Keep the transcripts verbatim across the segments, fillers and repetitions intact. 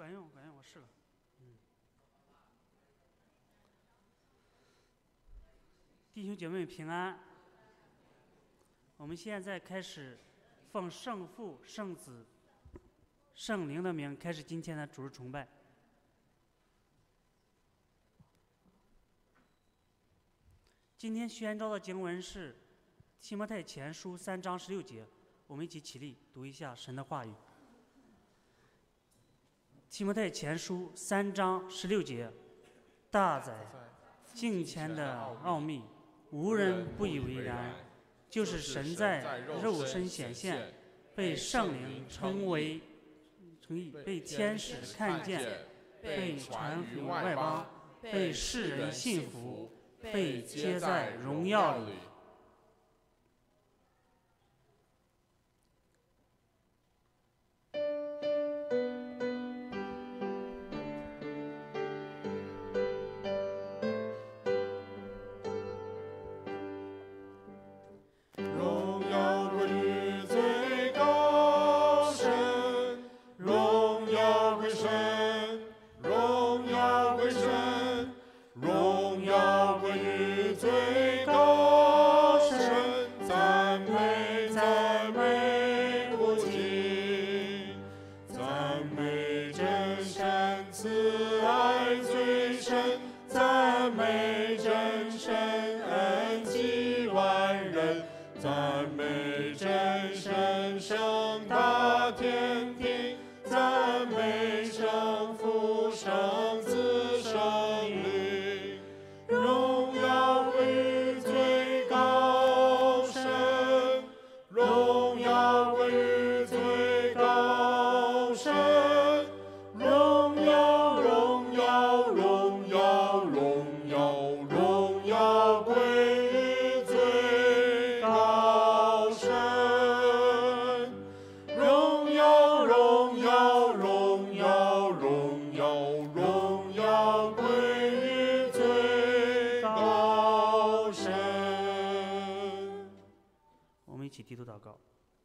管用管用，我试了。嗯，弟兄姐妹平安。我们现在开始奉圣父、圣子、圣灵的名开始今天的主日崇拜。今天宣召的经文是提摩太前书三章十六节，我们一起起立读一下神的话语。提摩太前书三章十六节，大载敬虔的奥秘，无人不以为然，就是神在肉身显现，被圣灵称为称义，被天使看见，被传于外邦，被世人信服，被接在荣耀里。低头祷告。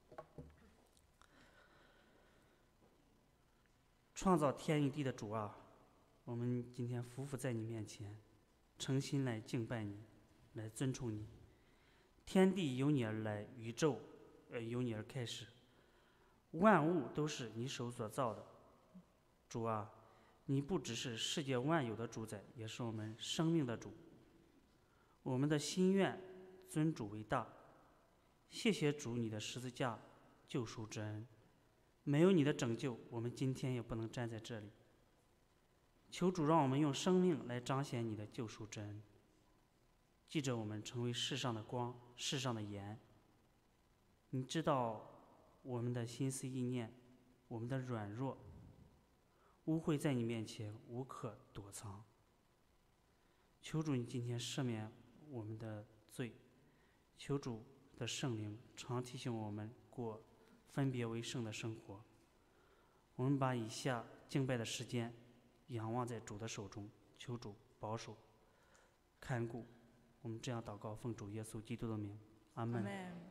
创造天与地的主啊，我们今天匍匐在你面前，诚心来敬拜你，来尊崇你。天地由你而来，宇宙呃由你而开始，万物都是你手所造的。主啊，你不只是世界万有的主宰，也是我们生命的主。我们的心愿尊主为大。谢谢主，你的十字架救赎之恩，没有你的拯救，我们今天也不能站在这里。求主让我们用生命来彰显你的救赎之恩，记着我们成为世上的光，世上的盐。你知道我们的心思意念，我们的软弱，污秽在你面前无可躲藏。求主你今天赦免我们的罪，求主的圣灵常提醒我们过分别为圣的生活。我们把以下敬拜的时间仰望在主的手中，求主保守看顾。我们这样祷告，奉主耶稣基督的名，阿门。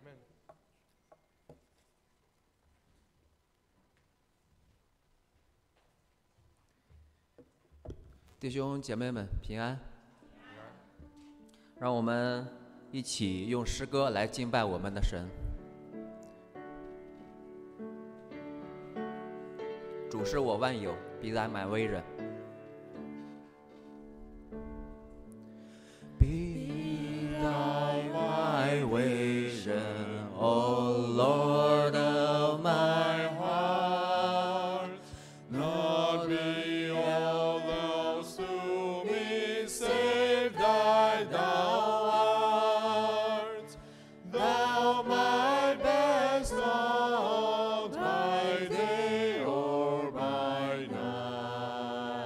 弟兄姐妹们平安，让我们一起用诗歌来敬拜我们的神。主是我万有，必然满为人。必然满为人 ，O Lord of my heart, not be all those who be saved, I thou art, thou my best of by day or by night.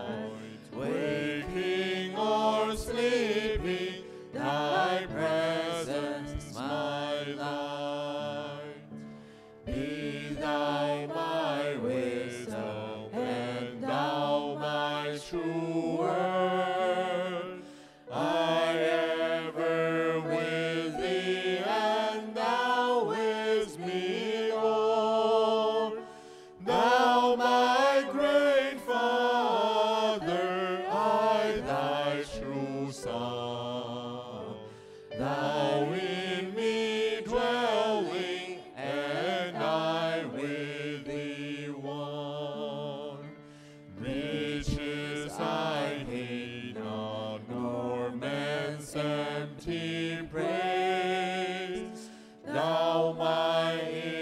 Thou my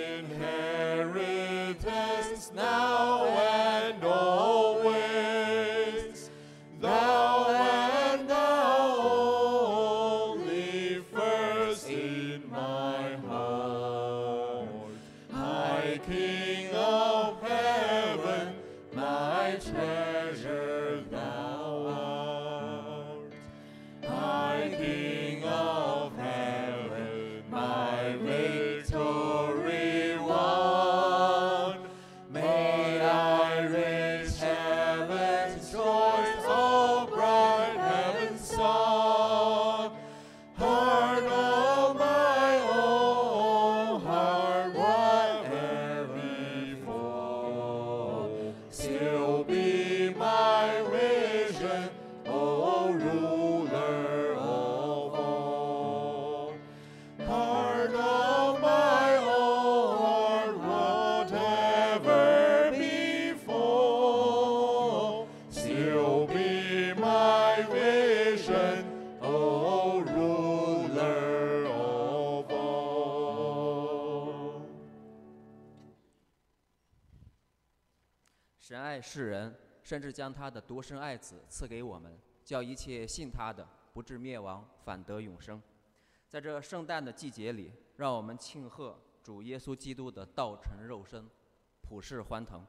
inheritance now and always. Thou and thou only first in my heart. High King of heaven, my treasure thou art. High King of heaven, my victory won. May I raise heaven's joys, oh bright heaven's sun. Heart of my own heart, whatever before, still be my vision, O ruler of all. Heart of my own heart, whatever before, still be my vision, O ruler of all. 神爱世人，甚至将他的独生爱子赐给我们，叫一切信他的不至灭亡，反得永生。在这圣诞的季节里，让我们庆贺主耶稣基督的道成肉身，普世欢腾。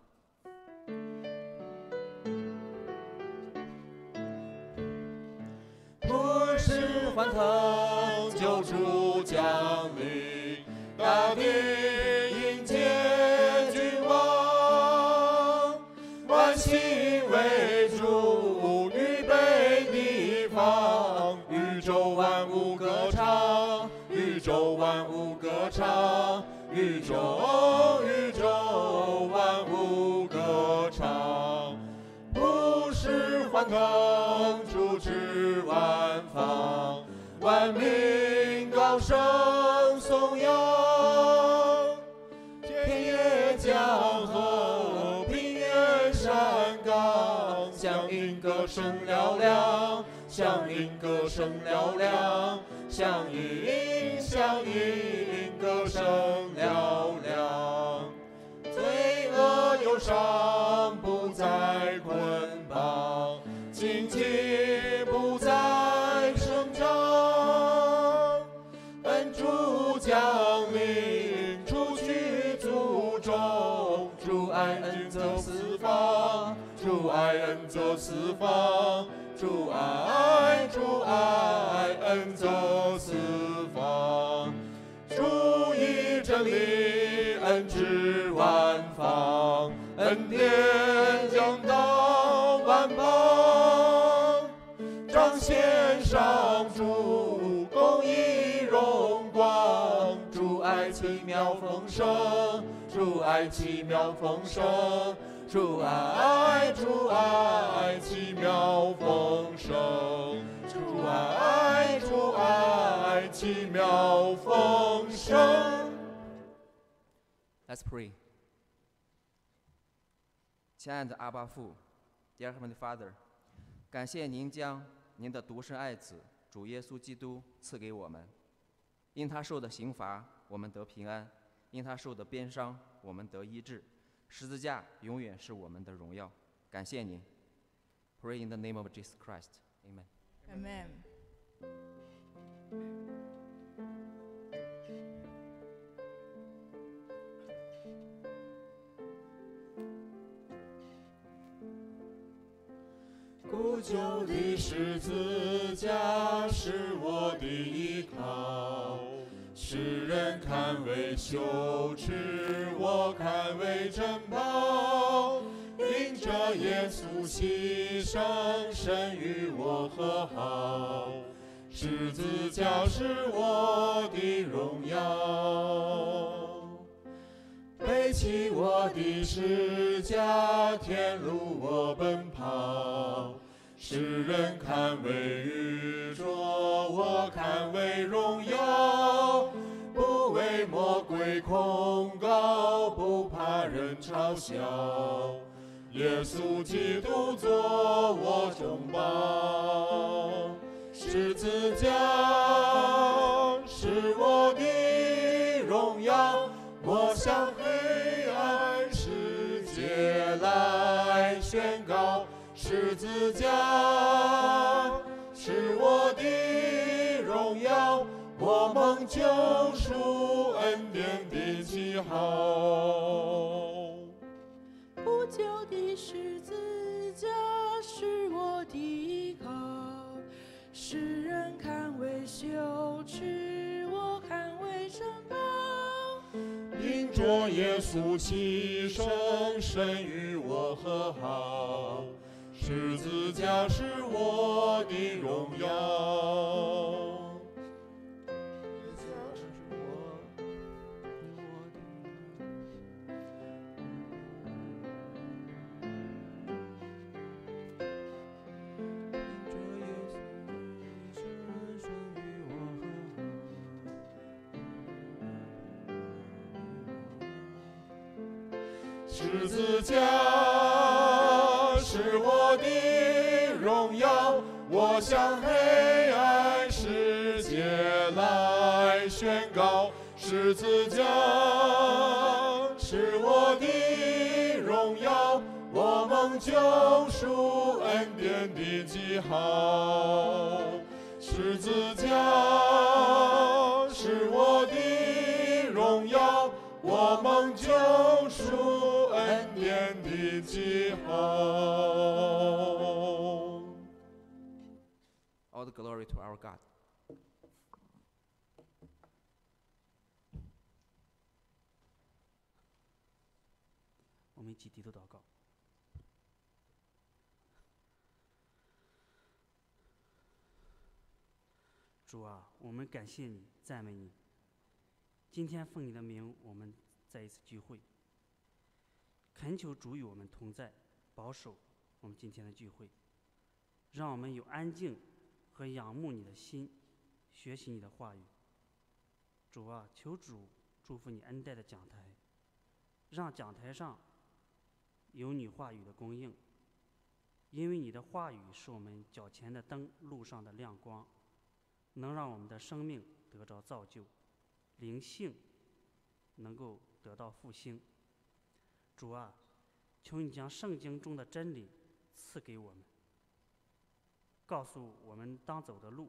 普世欢腾，救主降临，大地迎接君王，万心为主预备地方，宇宙万物歌唱，宇宙万物歌唱，宇宙宇宙万物歌唱，普世欢腾，主至万方，万民高声颂扬，天野江河，平原山岗，响应歌声嘹亮，响应歌声嘹亮，响应响应歌声嘹亮，罪恶忧伤不再捆绑，荆棘不再生长，恩主降临，除去祖宗，主爱恩泽四方，主爱恩泽四方，主爱主爱恩泽四方，主以真理恩至万方，恩典降到万邦，彰显上主公义荣光，主爱奇妙丰盛，主爱奇妙丰盛，主爱主爱奇妙丰盛，主爱主爱奇妙丰盛。 Let's pray. 亲爱的阿爸父 ，Dear Heavenly Father， 感谢您将您的独生爱子主耶稣基督赐给我们，因他受的刑罚，我们得平安；因他受的鞭伤，我们得医治。十字架永远是我们的荣耀。感谢您。Pray in the name of Jesus Christ. Amen. Amen. “古旧的十字架是我的依靠，世人看为羞耻，我看为珍宝。因着耶稣牺牲，神与我和好。十字架是我的荣耀，背起我的十架，天路我奔跑。世人看为愚拙，我看为荣耀。不为魔鬼控告，不怕人嘲笑。耶稣基督做我中保，十字架是我的荣耀，我向黑暗世界来宣告，十字架是我的荣耀，我蒙救赎恩典的记号。 不朽的十字架是我的依靠，世人看为羞耻，我看为珍宝。 因着耶稣牺牲，神与我和好，十字架是我的荣耀。十字架是我的荣耀，我向黑暗世界来宣告，十字架是我的荣耀，我蒙救赎恩典的记号。十字架是我的荣耀，我蒙救赎恩典的记号。 All the glory to our God. 我们一起低头祷告。主啊，我们感谢你，赞美你。今天奉你的名，我们再一次聚会，恳求主与我们同在，保守我们今天的聚会，让我们有安静和仰慕你的心，学习你的话语。主啊，求主祝福你恩待的讲台，让讲台上有你话语的供应，因为你的话语是我们脚前的灯，路上的亮光，能让我们的生命得着造就，灵性能够得到复兴。主啊，求你将圣经中的真理赐给我们，告诉我们当走的路，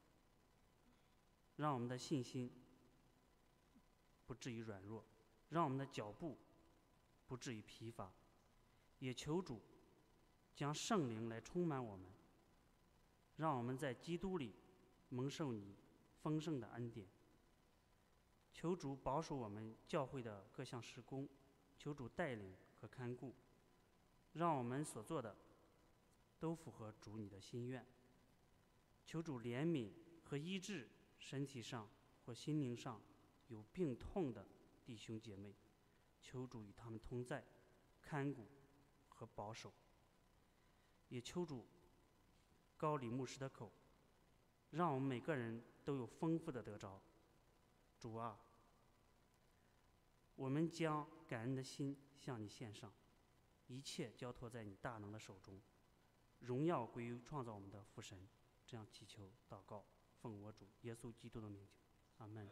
让我们的信心不至于软弱，让我们的脚步不至于疲乏。也求主将圣灵来充满我们，让我们在基督里蒙受你丰盛的恩典。求主保守我们教会的各项事工，求主带领和看顾，让我们所做的都符合主你的心愿。求主怜悯和医治身体上或心灵上有病痛的弟兄姐妹，求主与他们同在，看顾和保守。也求主高理牧师的口，让我们每个人都有丰富的得着。主啊，我们将感恩的心向你献上，一切交托在你大能的手中，荣耀归于创造我们的父神。这样祈求祷告，奉我主耶稣基督的名求，阿门。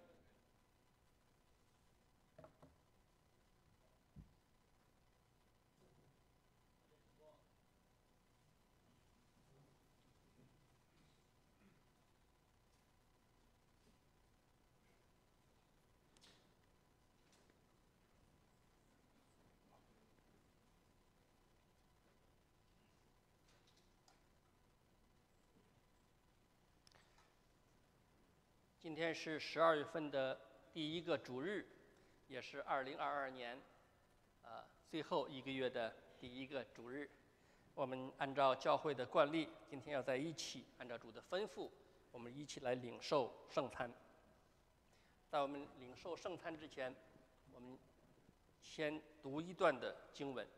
今天是十二月份的第一个主日，也是二零二二年，呃，最后一个月的第一个主日。我们按照教会的惯例，今天要在一起，按照主的吩咐，我们一起来领受圣餐。在我们领受圣餐之前，我们先读一段的经文。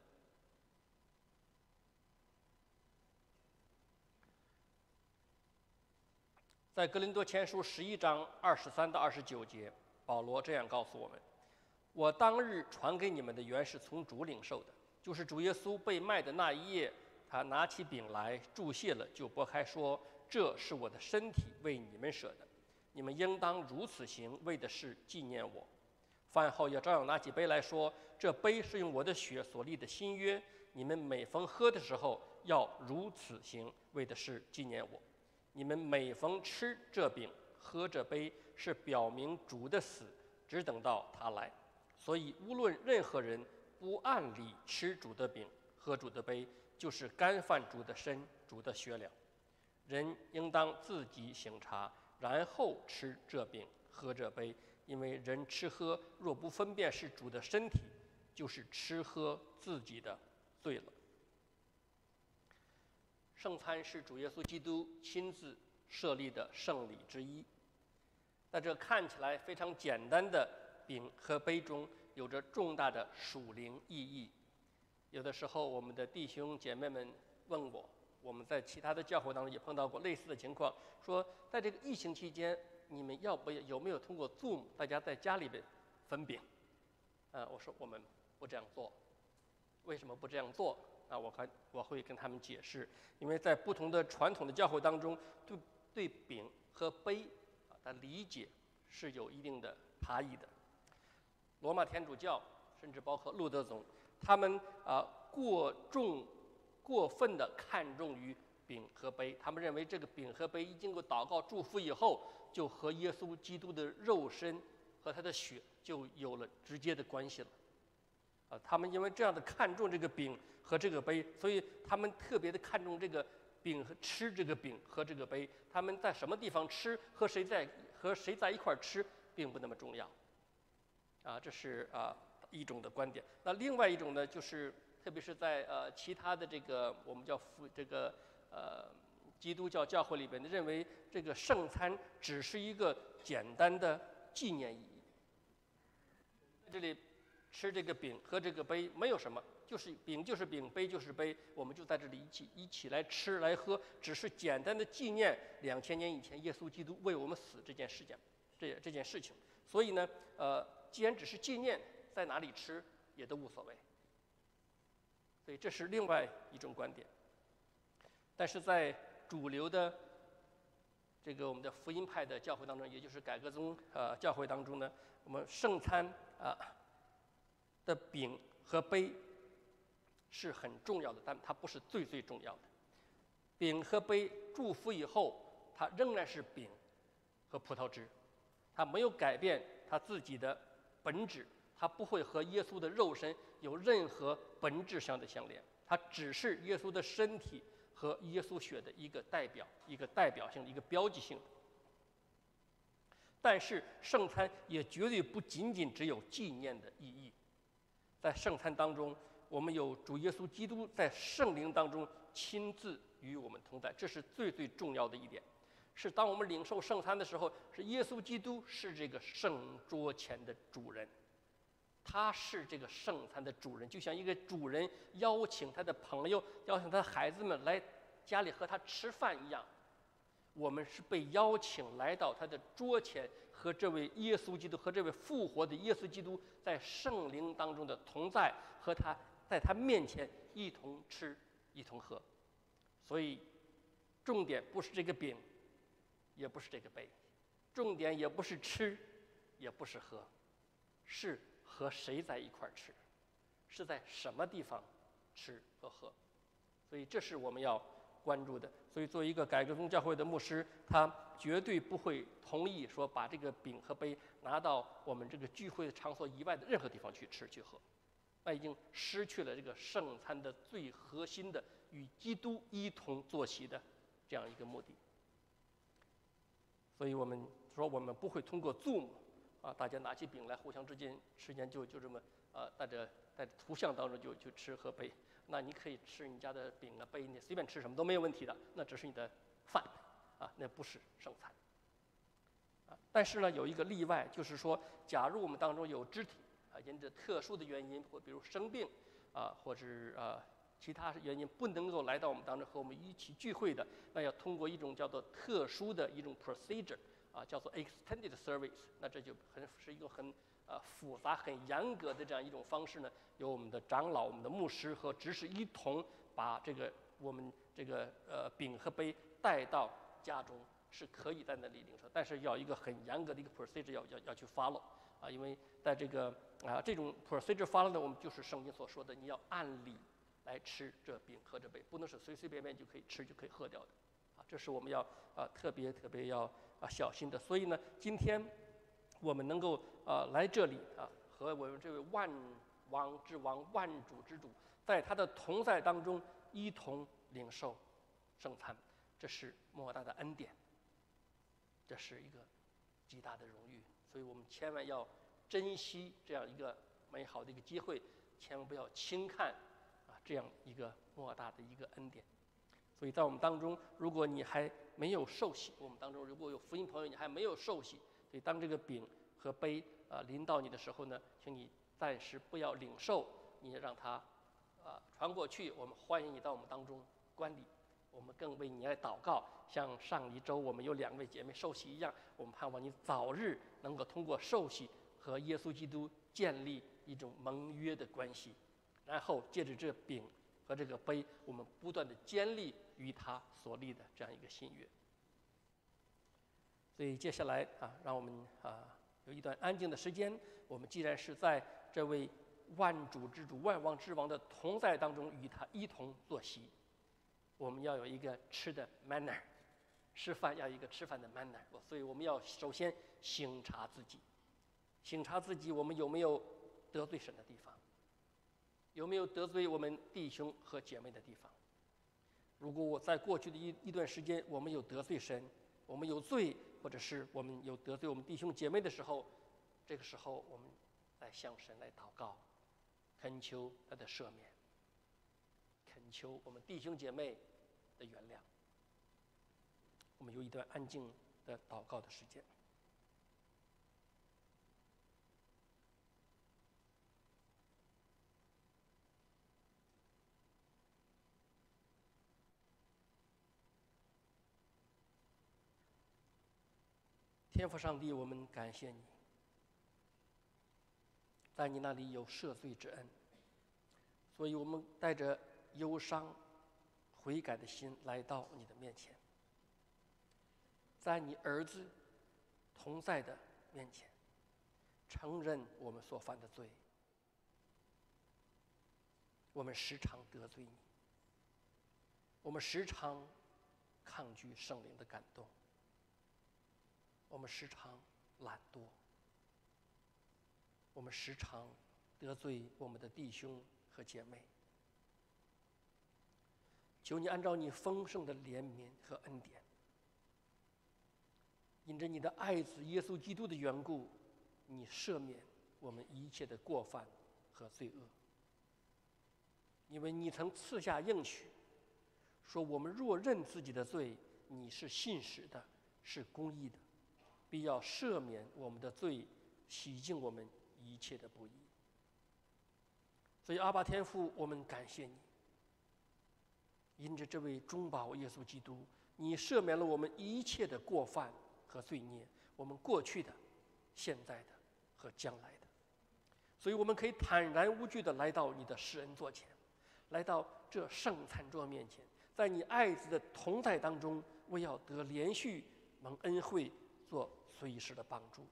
在哥林多前书十一章二十三到二十九节，保罗这样告诉我们：我当日传给你们的原是从主领受的，就是主耶稣被卖的那一夜，他拿起饼来，祝谢了，就拨开说：这是我的身体，为你们舍的。 你们应当如此行，为的是纪念我。饭后要照样拿起杯来说，这杯是用我的血所立的新约，你们每逢喝的时候要如此行，为的是纪念我。你们每逢吃这饼喝这杯，是表明主的死，只等到他来。所以无论任何人不按理吃主的饼喝主的杯，就是干犯主的身主的血了。人应当自己省察，然后吃这饼喝这杯，因为人吃喝若不分辨是主的身体，就是吃喝自己的罪了。圣餐是主耶稣基督亲自设立的圣礼之一，在这看起来非常简单的饼和杯中，有着重大的属灵意义。有的时候，我们的弟兄姐妹们问我，我们在其他的教会当中也碰到过类似的情况，说在这个疫情期间，你们要不要有没有通过 Zoom 大家在家里边分饼？啊，我说我们不这样做。为什么不这样做？啊，我还我会跟他们解释，因为在不同的传统的教会当中，对对饼和杯啊的理解是有一定的差异的。罗马天主教甚至包括路德宗，他们啊过重、过分的看重于饼和杯，他们认为这个饼和杯一经过祷告祝福以后，就和耶稣基督的肉身和他的血就有了直接的关系了。啊，他们因为这样的看重这个饼和这个杯，所以他们特别的看重这个饼和吃这个饼和这个杯。他们在什么地方吃，和谁在和谁在一块儿吃，并不那么重要。啊，这是啊一种的观点。那另外一种呢，就是特别是在呃其他的这个我们叫福这个呃基督教教会里边，认为这个圣餐只是一个简单的纪念意义。这里吃这个饼喝这个杯没有什么，就是饼就是饼，杯就是杯，我们就在这里一起一起来吃来喝，只是简单的纪念两千年以前耶稣基督为我们死这件事情，这这件事情。所以呢，呃，既然只是纪念，在哪里吃也都无所谓。所以这是另外一种观点。但是在主流的这个我们的福音派的教会当中，也就是改革宗呃教会当中呢，我们圣餐啊、呃、的饼和杯是很重要的，但它不是最最重要的。饼和杯祝福以后，它仍然是饼和葡萄汁，它没有改变它自己的本质，它不会和耶稣的肉身有任何本质上的相连，它只是耶稣的身体和耶稣血的一个代表，一个代表性的一个标记性的。但是圣餐也绝对不仅仅只有纪念的意义，在圣餐当中，我们有主耶稣基督在圣灵当中亲自与我们同在，这是最最重要的一点。是当我们领受圣餐的时候，是耶稣基督是这个圣桌前的主人，他是这个圣餐的主人，就像一个主人邀请他的朋友、邀请他的孩子们来家里和他吃饭一样，我们是被邀请来到他的桌前，和这位耶稣基督和这位复活的耶稣基督在圣灵当中的同在，和他在他面前一同吃一同喝。所以重点不是这个饼，也不是这个杯，重点也不是吃，也不是喝，是和谁在一块儿吃，是在什么地方吃和喝。所以这是我们要关注的。所以作为一个改革宗教会的牧师，他绝对不会同意说把这个饼和杯拿到我们这个聚会的场所以外的任何地方去吃去喝，那已经失去了这个圣餐的最核心的与基督一同坐席的这样一个目的。所以我们说我们不会通过 Zoom 啊，大家拿起饼来互相之间之间就就这么呃带着在图像当中就就吃喝杯。那你可以吃你家的饼啊杯，你随便吃什么都没有问题的，那只是你的饭啊，那不是圣餐啊。但是呢，有一个例外，就是说，假如我们当中有肢体啊，因着特殊的原因，或比如生病啊，或者啊其他原因不能够来到我们当中和我们一起聚会的，那要通过一种叫做特殊的一种 procedure 啊，叫做 extended service。那这就很是一个很呃复杂、很严格的这样一种方式呢，由我们的长老、我们的牧师和执事一同把这个我们这个呃饼和杯带到家中是可以在那里领受，但是要一个很严格的一个 procedure 要要要去 follow 啊，因为在这个啊这种 procedure follow 呢，我们就是圣经所说的，你要按理来吃这饼喝这杯，不能是随随便便就可以吃就可以喝掉的，啊，这是我们要啊特别特别要啊小心的。所以呢，今天我们能够啊来这里啊，和我们这位万王之王、万主之主，在他的同在当中一同领受圣餐，这是莫大的恩典，这是一个极大的荣誉，所以我们千万要珍惜这样一个美好的一个机会，千万不要轻看啊这样一个莫大的一个恩典。所以在我们当中，如果你还没有受洗，我们当中如果有福音朋友你还没有受洗，所以当这个饼和杯啊、呃、临到你的时候呢，请你暂时不要领受，你让它啊、呃、传过去，我们欢迎你到我们当中观礼。我们更为你来祷告，像上一周我们有两位姐妹受洗一样，我们盼望你早日能够通过受洗和耶稣基督建立一种盟约的关系，然后借着这饼和这个杯，我们不断的坚立与他所立的这样一个新约。所以接下来啊，让我们啊有一段安静的时间。我们既然是在这位万主之主、万王之王的同在当中与他一同坐席，我们要有一个吃的 manner， 吃饭要有一个吃饭的 manner， 所以我们要首先省察自己，省察自己我们有没有得罪神的地方，有没有得罪我们弟兄和姐妹的地方。如果我在过去的一一段时间我们有得罪神，我们有罪，或者是我们有得罪我们弟兄姐妹的时候，这个时候我们来向神来祷告，恳求他的赦免，恳求我们弟兄姐妹的原谅。我们有一段安静的祷告的时间。天父上帝，我们感谢你，在你那里有赦罪之恩，所以我们带着忧伤、悔改的心来到你的面前，在你儿子同在的面前，承认我们所犯的罪。我们时常得罪你，我们时常抗拒圣灵的感动，我们时常懒惰，我们时常得罪我们的弟兄和姐妹。求你按照你丰盛的怜悯和恩典，因着你的爱子耶稣基督的缘故，你赦免我们一切的过犯和罪恶。因为你曾赐下应许，说我们若认自己的罪，你是信实的，是公义的，必要赦免我们的罪，洗净我们一切的不义。所以阿爸天父，我们感谢你，因着这位中保耶稣基督，你赦免了我们一切的过犯和罪孽，我们过去的、现在的和将来的。所以我们可以坦然无惧地来到你的施恩座前，来到这圣餐桌面前，在你爱子的同在当中，我要得连续蒙恩惠，做随时的帮助。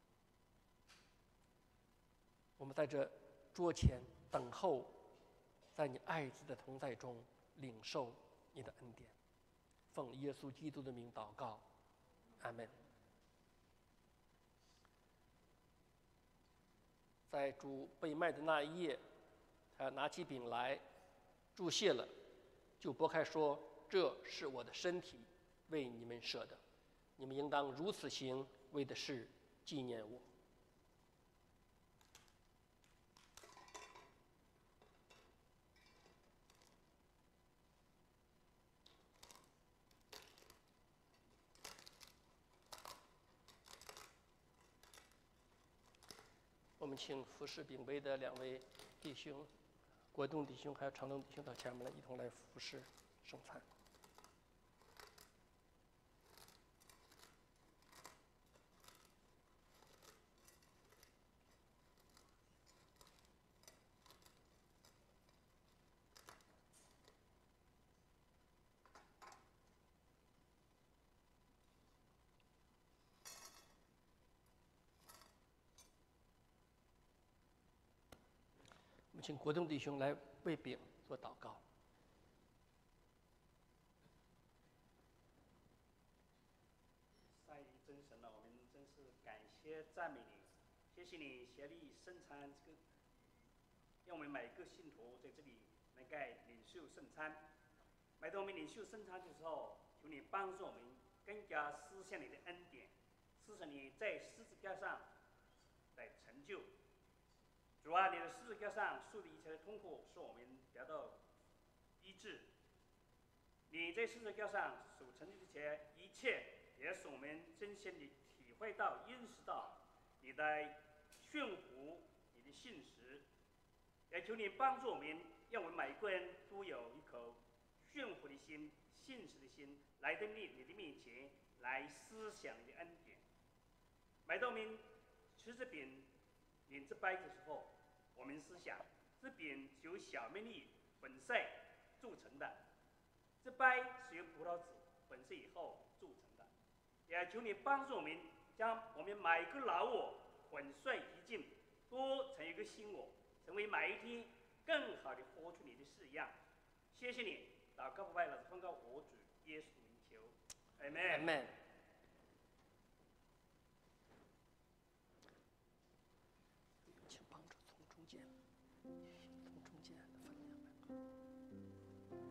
我们在这桌前等候，在你爱子的同在中领受你的恩典。奉耶稣基督的名祷告，阿们。在主被卖的那一夜，他拿起饼来，祝谢了，就拨开说：“这是我的身体，为你们舍的，你们应当如此行，为的是纪念我。”我们请服侍饼杯的两位弟兄，国栋弟兄还有长东弟兄到前面来，一同来服侍圣餐。 们请国栋弟兄来为饼做祷告。 善于真神了，我们真是感谢赞美你，谢谢你协力圣餐这个，让我们每个信徒在这里能够领受圣餐。每当我们领受圣餐的时候，求你帮助我们更加思想你的恩典，思想你在十字架上的成就。主啊，你的十字架上受的一切的痛苦，使我们得到医治。你在十字架上所成就的一切一切，也使我们真心地体会到、认识到你的驯服、你的信实。也求你帮助我们，让我们每个人都有一颗驯服的心、信实的心，来到你你的面前，来思想你的恩典。每当我们吃这饼、饮这杯的时候，我们思想这饼是由小麦粒粉碎铸成的，这杯是由葡萄籽粉碎以后铸成的。也求你帮助我们，将我们每个老我粉碎一尽，都成一个新我，成为每一天更好的活出你的式样。谢谢你，祷告不拜了，奉告我主耶稣名求，阿门。 阿门。请帮助从中间，从中间分两个。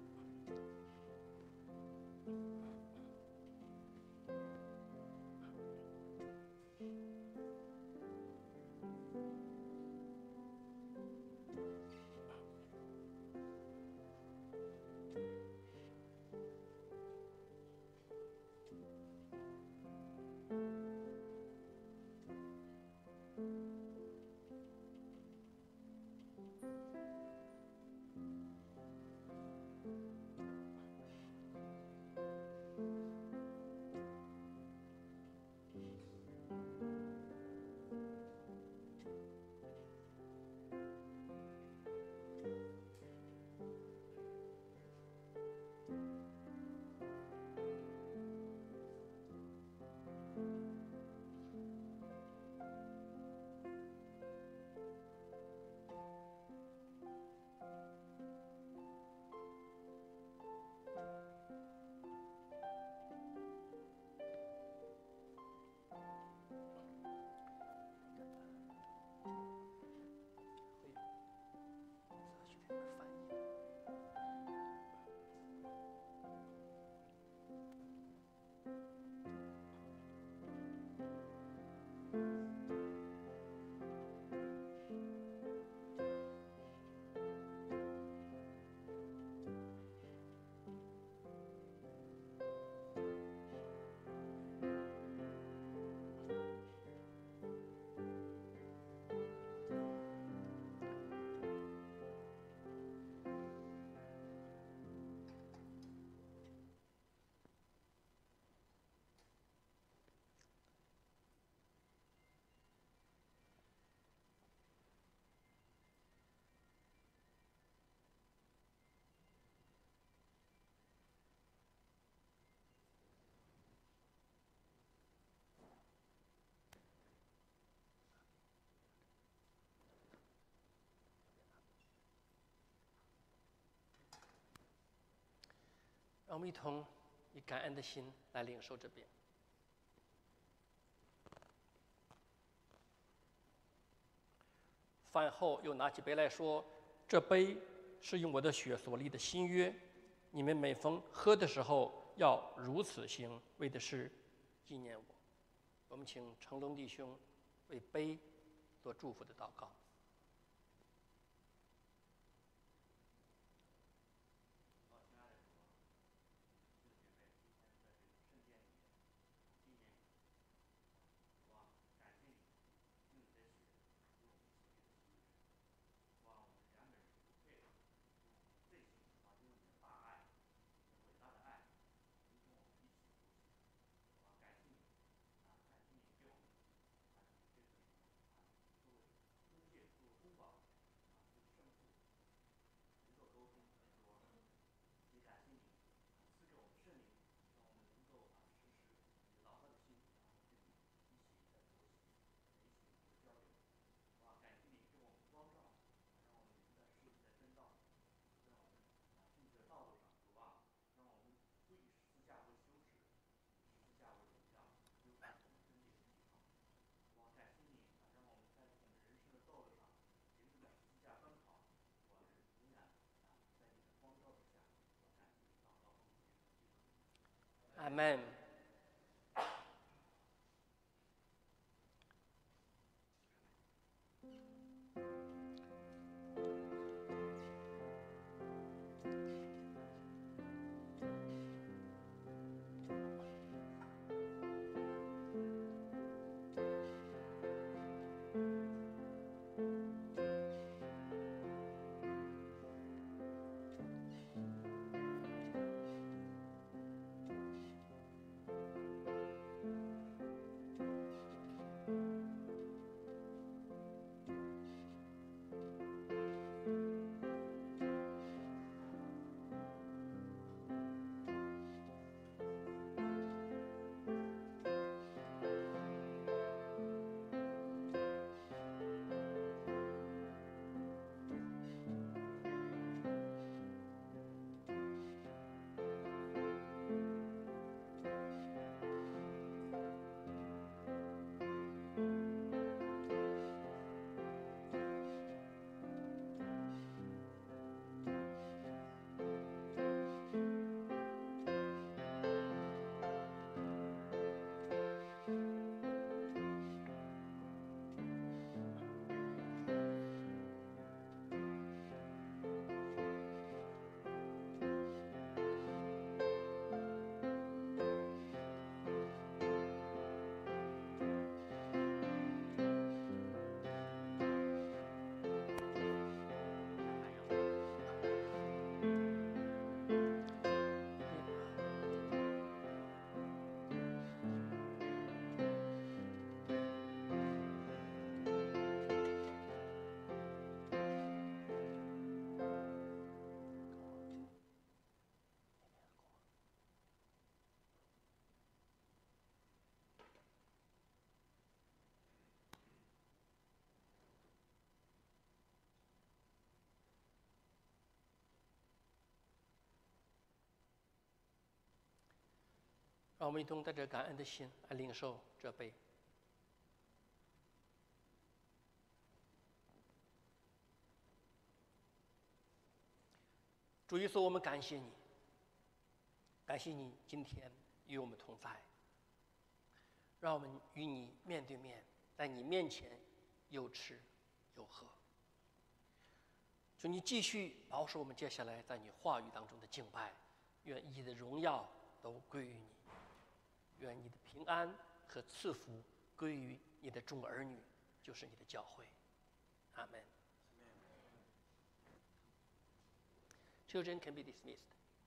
让我们一同以感恩的心来领受这饼。饭后又拿起杯来说：“这杯是用我的血所立的新约，你们每逢喝的时候要如此行，为的是纪念我。”我们请成龙弟兄为杯做祝福的祷告。 Amen。让我们一同带着感恩的心来领受这杯。主耶稣，我们感谢你，感谢你今天与我们同在，让我们与你面对面，在你面前又吃又喝。求你继续保守我们接下来在你话语当中的敬拜，愿一切的荣耀都归于你。愿你的平安和赐福归于你的众儿女，就是你的教会。阿门。Children can be dismissed.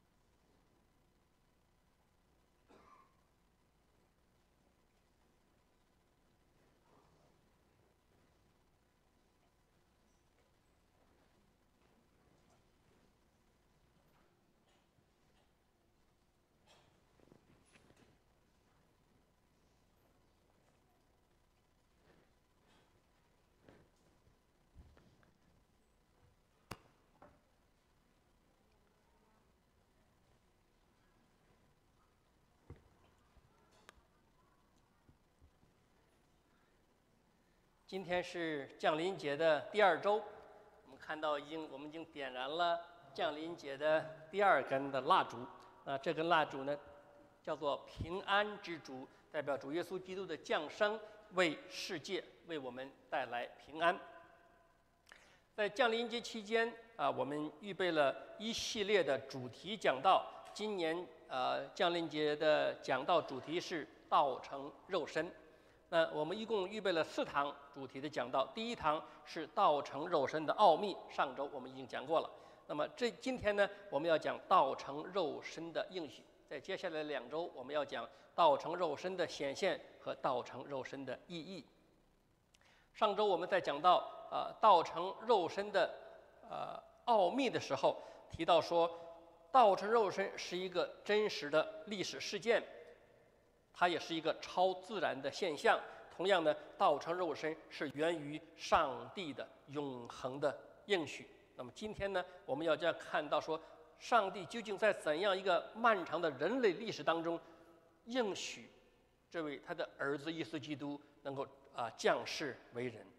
今天是降临节的第二周，我们看到已经我们已经点燃了降临节的第二根的蜡烛。啊，这根蜡烛呢，叫做平安之烛，代表主耶稣基督的降生，为世界为我们带来平安。在降临节期间啊，我们预备了一系列的主题讲道。今年呃降临节的讲道主题是道成肉身。那我们一共预备了四堂主题的讲道。第一堂是道成肉身的奥秘，上周我们已经讲过了。那么这今天呢，我们要讲道成肉身的应许。在接下来两周，我们要讲道成肉身的显现和道成肉身的意义。上周我们在讲到呃道成肉身的呃奥秘的时候，提到说道成肉身是一个真实的历史事件。它也是一个超自然的现象。同样呢，道成肉身是源于上帝的永恒的应许。那么今天呢，我们要这样看到说，上帝究竟在怎样一个漫长的人类历史当中，应许这位他的儿子耶稣基督能够啊、呃、降世为人。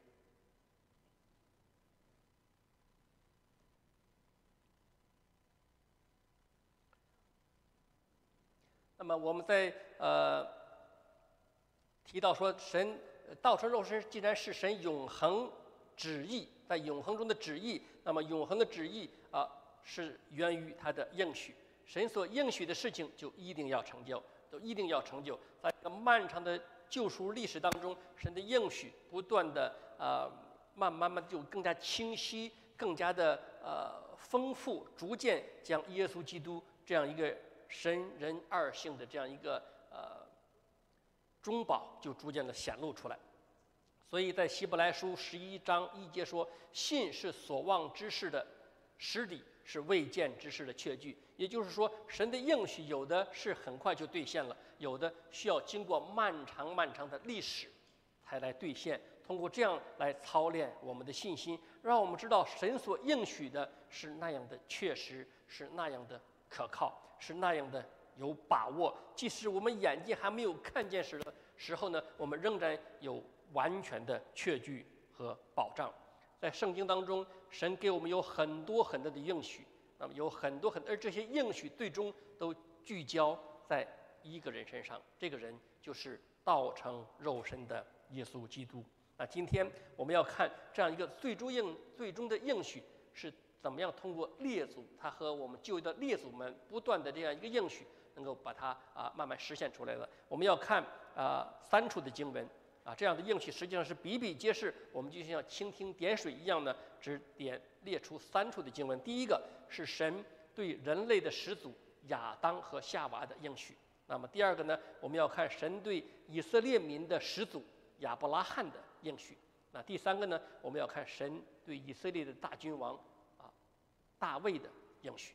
那么我们在呃提到说神道成肉身，既然是神永恒旨意，在永恒中的旨意，那么永恒的旨意啊、呃、是源于他的应许。神所应许的事情就一定要成就，都一定要成就。在这个漫长的救赎历史当中，神的应许不断的呃慢慢慢就更加清晰，更加的呃丰富，逐渐将耶稣基督这样一个神人二性的这样一个呃中保就逐渐的显露出来。所以在希伯来书十一章一节说：“信是所望之事的实底，是未见之事的确据。”也就是说，神的应许有的是很快就兑现了，有的需要经过漫长漫长的历史才来兑现。通过这样来操练我们的信心，让我们知道神所应许的是那样的确实，是那样的可靠，是那样的有把握。即使我们眼睛还没有看见时的时候呢，我们仍然有完全的确据和保障。在圣经当中，神给我们有很多很多的应许，那么有很多很多，而这些应许最终都聚焦在一个人身上，这个人就是道成肉身的耶稣基督。那今天我们要看这样一个最终应最终的应许是怎么样通过列祖，他和我们旧约的列祖们不断的这样一个应许，能够把它啊慢慢实现出来了。我们要看啊三处的经文啊，这样的应许实际上是比比皆是，我们就像蜻蜓点水一样呢，只点列出三处的经文。第一个是神对人类的始祖亚当和夏娃的应许。那么第二个呢，我们要看神对以色列民的始祖亚伯拉罕的应许。那第三个呢，我们要看神对以色列的大君王啊大卫的应许。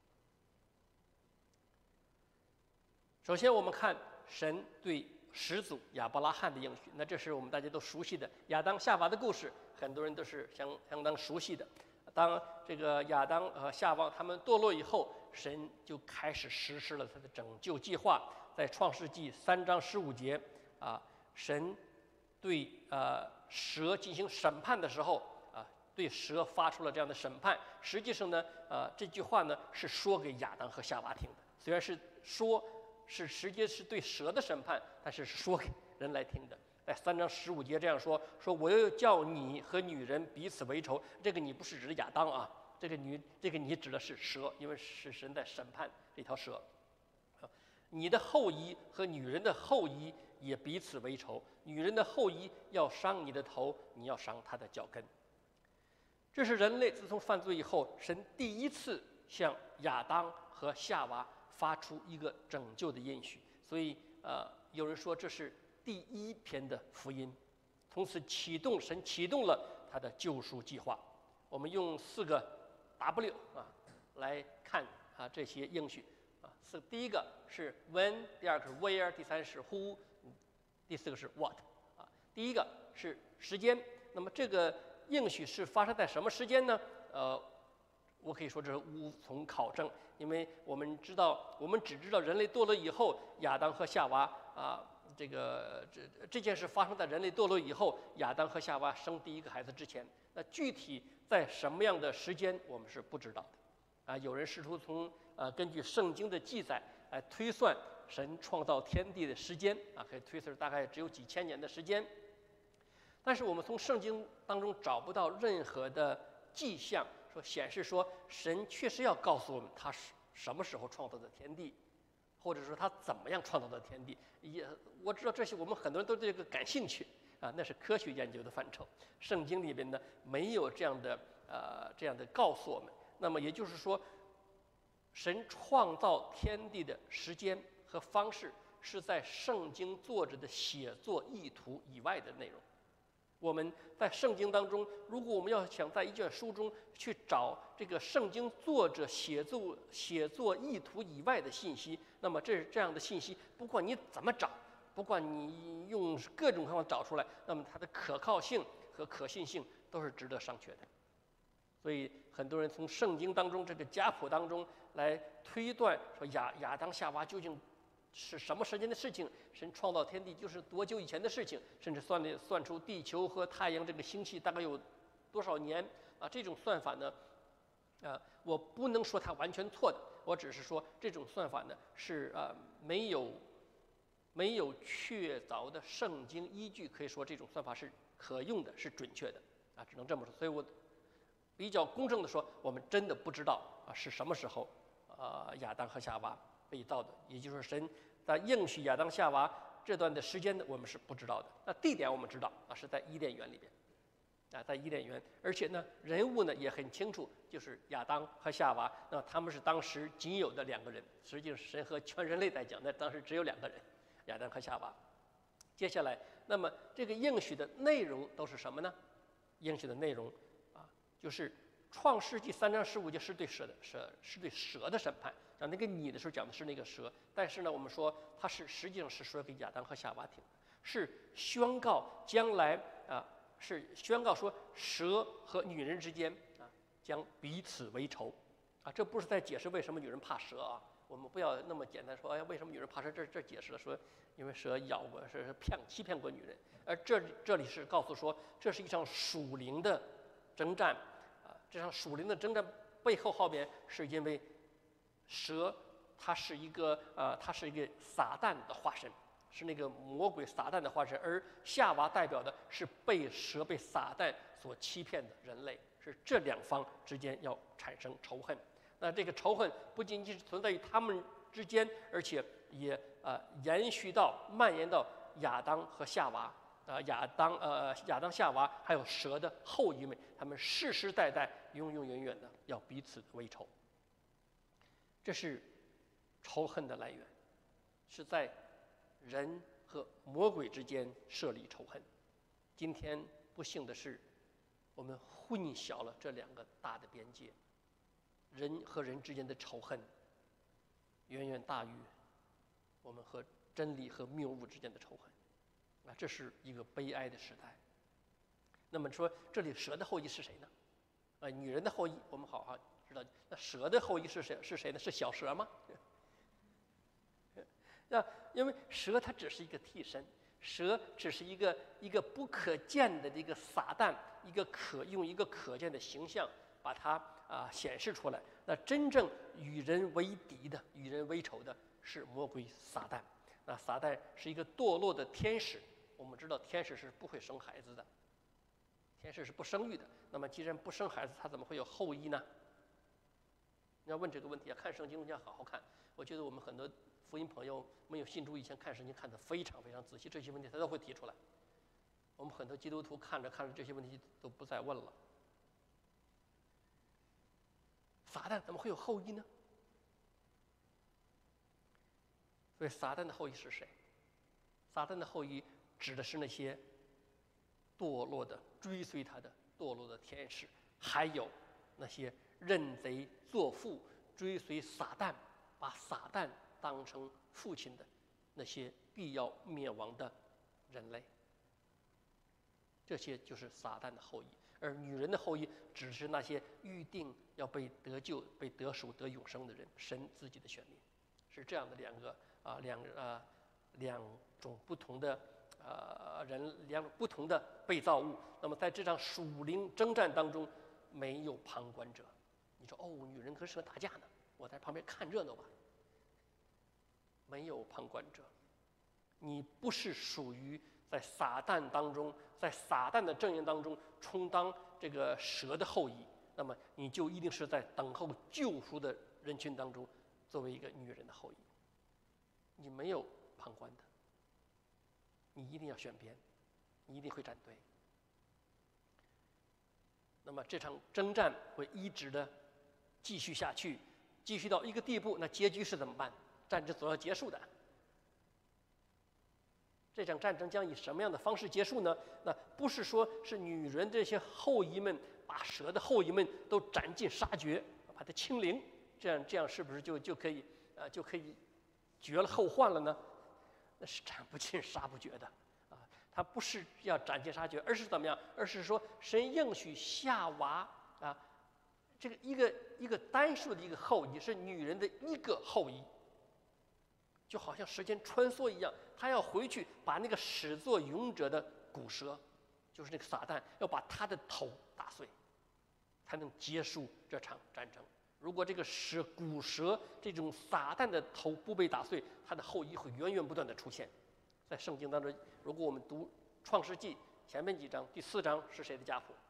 首先我们看神对始祖亚伯拉罕的应许，那这是我们大家都熟悉的亚当夏娃的故事，很多人都是相相当熟悉的。当这个亚当和夏娃他们堕落以后，神就开始实施了他的拯救计划。在创世纪三章十五节啊，神对呃蛇进行审判的时候啊，对蛇发出了这样的审判。实际上呢，呃这句话呢是说给亚当和夏娃听的，虽然是说是实际是对蛇的审判，但是是说给人来听的。在三章十五节这样说：说我要叫你和女人彼此为仇。这个你不是指的亚当啊，这个女这个你指的是蛇，因为是神在审判这条蛇。你的后裔和女人的后裔也彼此为仇，女人的后裔要伤你的头，你要伤她的脚跟。这是人类自从犯罪以后，神第一次向亚当和夏娃发出一个拯救的应许。所以呃，有人说这是第一篇的福音，从此启动神启动了他的救赎计划。我们用四个 W 啊来看啊这些应许啊，四第一个是 when， 第二个是 where， 第三是 who， 第四个是 what 啊。第一个是时间，那么这个应许是发生在什么时间呢？呃，我可以说这是无从考证，因为我们知道，我们只知道人类堕落以后，亚当和夏娃啊。这个这这件事发生在人类堕落以后，亚当和夏娃生第一个孩子之前。那具体在什么样的时间，我们是不知道的。啊，有人试图从呃根据圣经的记载来推算神创造天地的时间，啊，可以推测大概只有几千年的时间。但是我们从圣经当中找不到任何的迹象，说显示说神确实要告诉我们他是什么时候创造的天地。或者说他怎么样创造的天地，也我知道这些我们很多人都对这个感兴趣啊，那是科学研究的范畴。圣经里边呢没有这样的呃这样的告诉我们。那么也就是说，神创造天地的时间和方式是在圣经作者的写作意图以外的内容。我们在圣经当中，如果我们要想在一卷书中去找这个圣经作者写作写作意图以外的信息，那么这这样的信息，不管你怎么找，不管你用各种方法找出来，那么它的可靠性和可信性都是值得商榷的。所以很多人从圣经当中这个家谱当中来推断，说亚亚当夏娃究竟是什么时间的事情？神创造天地就是多久以前的事情？甚至算的算出地球和太阳这个星系大概有多少年啊？这种算法呢，啊，我不能说它完全错的我只是说这种算法呢是呃没有没有确凿的圣经依据，可以说这种算法是可用的，是准确的啊，只能这么说。所以我比较公正的说，我们真的不知道啊是什么时候呃亚当和夏娃被造的，也就是说神在应许亚当夏娃这段的时间呢，我们是不知道的。那地点我们知道啊，是在伊甸园里边。啊，在伊甸园，而且呢，人物呢也很清楚，就是亚当和夏娃，那他们是当时仅有的两个人。实际上，神和全人类在讲，那当时只有两个人，亚当和夏娃。接下来，那么这个应许的内容都是什么呢？应许的内容啊，就是创世纪三章十五节是对蛇的蛇是对蛇的审判，讲那个你的时候讲的是那个蛇，但是呢，我们说它是实际上是说给亚当和夏娃听的，是宣告将来啊。是宣告说蛇和女人之间啊将彼此为仇，啊，这不是在解释为什么女人怕蛇啊，我们不要那么简单说，哎呀，为什么女人怕蛇？这这解释了说，因为蛇咬过，是是骗欺骗过女人，而这这里是告诉说，这是一场属灵的征战，啊，这场属灵的征战背后后边是因为蛇它是一个呃，它是一个撒旦的化身。是那个魔鬼撒旦的化身，而夏娃代表的是被蛇、被撒旦所欺骗的人类，是这两方之间要产生仇恨。那这个仇恨不仅仅是存在于他们之间，而且也呃延续到、蔓延到亚当和夏娃，啊、呃，亚当呃亚当、夏娃还有蛇的后裔们，他们世世代代、永永远远的要彼此为仇。这是仇恨的来源，是在人和魔鬼之间设立仇恨。今天不幸的是，我们混淆了这两个大的边界，人和人之间的仇恨远远大于我们和真理和谬误之间的仇恨。啊，这是一个悲哀的时代。那么说，这里蛇的后裔是谁呢？啊，女人的后裔我们好好知道，那蛇的后裔是谁？是谁呢？是小蛇吗？那因为蛇它只是一个替身，蛇只是一个一个不可见的一个撒旦，一个可用一个可见的形象把它啊显示出来。那真正与人为敌的、与人为仇的是魔鬼撒旦。那撒旦是一个堕落的天使，我们知道天使是不会生孩子的，天使是不生育的。那么既然不生孩子，他怎么会有后裔呢？你要问这个问题，要看圣经，要好好看。我觉得我们很多福音朋友没有信主以前看圣经看得非常非常仔细，这些问题他都会提出来。我们很多基督徒看着看着这些问题都不再问了。撒旦怎么会有后裔呢？所以撒旦的后裔是谁？撒旦的后裔指的是那些堕落的、追随他的堕落的天使，还有那些认贼作父、追随撒旦、把撒旦当成父亲的那些必要灭亡的人类。这些就是撒旦的后裔。而女人的后裔只是那些预定要被得救、被得赎、得永生的人，神自己的选民。是这样的两个啊、呃、两呃两种不同的呃人，两种不同的被造物。那么在这场属灵征战当中，没有旁观者。你说哦，女人跟蛇打架呢，我在旁边看热闹吧。没有旁观者，你不是属于在撒旦当中，在撒旦的阵营当中充当这个蛇的后裔，那么你就一定是在等候救赎的人群当中，作为一个女人的后裔。你没有旁观的，你一定要选边，你一定会站队。那么这场征战会一直的继续下去，继续到一个地步，那结局是怎么办？战争总要结束的。这场战争将以什么样的方式结束呢？那不是说是女人这些后裔们把蛇的后裔们都斩尽杀绝，把它清零，这样这样是不是就就可以呃就可以绝了后患了呢？那是斩不尽杀不绝的啊！它不是要斩尽杀绝，而是怎么样？而是说神应许夏娃啊，这个一个一个单数的一个后裔是女人的一个后裔。就好像时间穿梭一样，他要回去把那个始作俑者的骨蛇，就是那个撒旦，要把他的头打碎，才能结束这场战争。 如果这个蛇骨蛇这种撒旦的头不被打碎，它的后裔会源源不断的出现。在圣经当中，如果我们读创世纪前面几章，第四章是谁的家谱？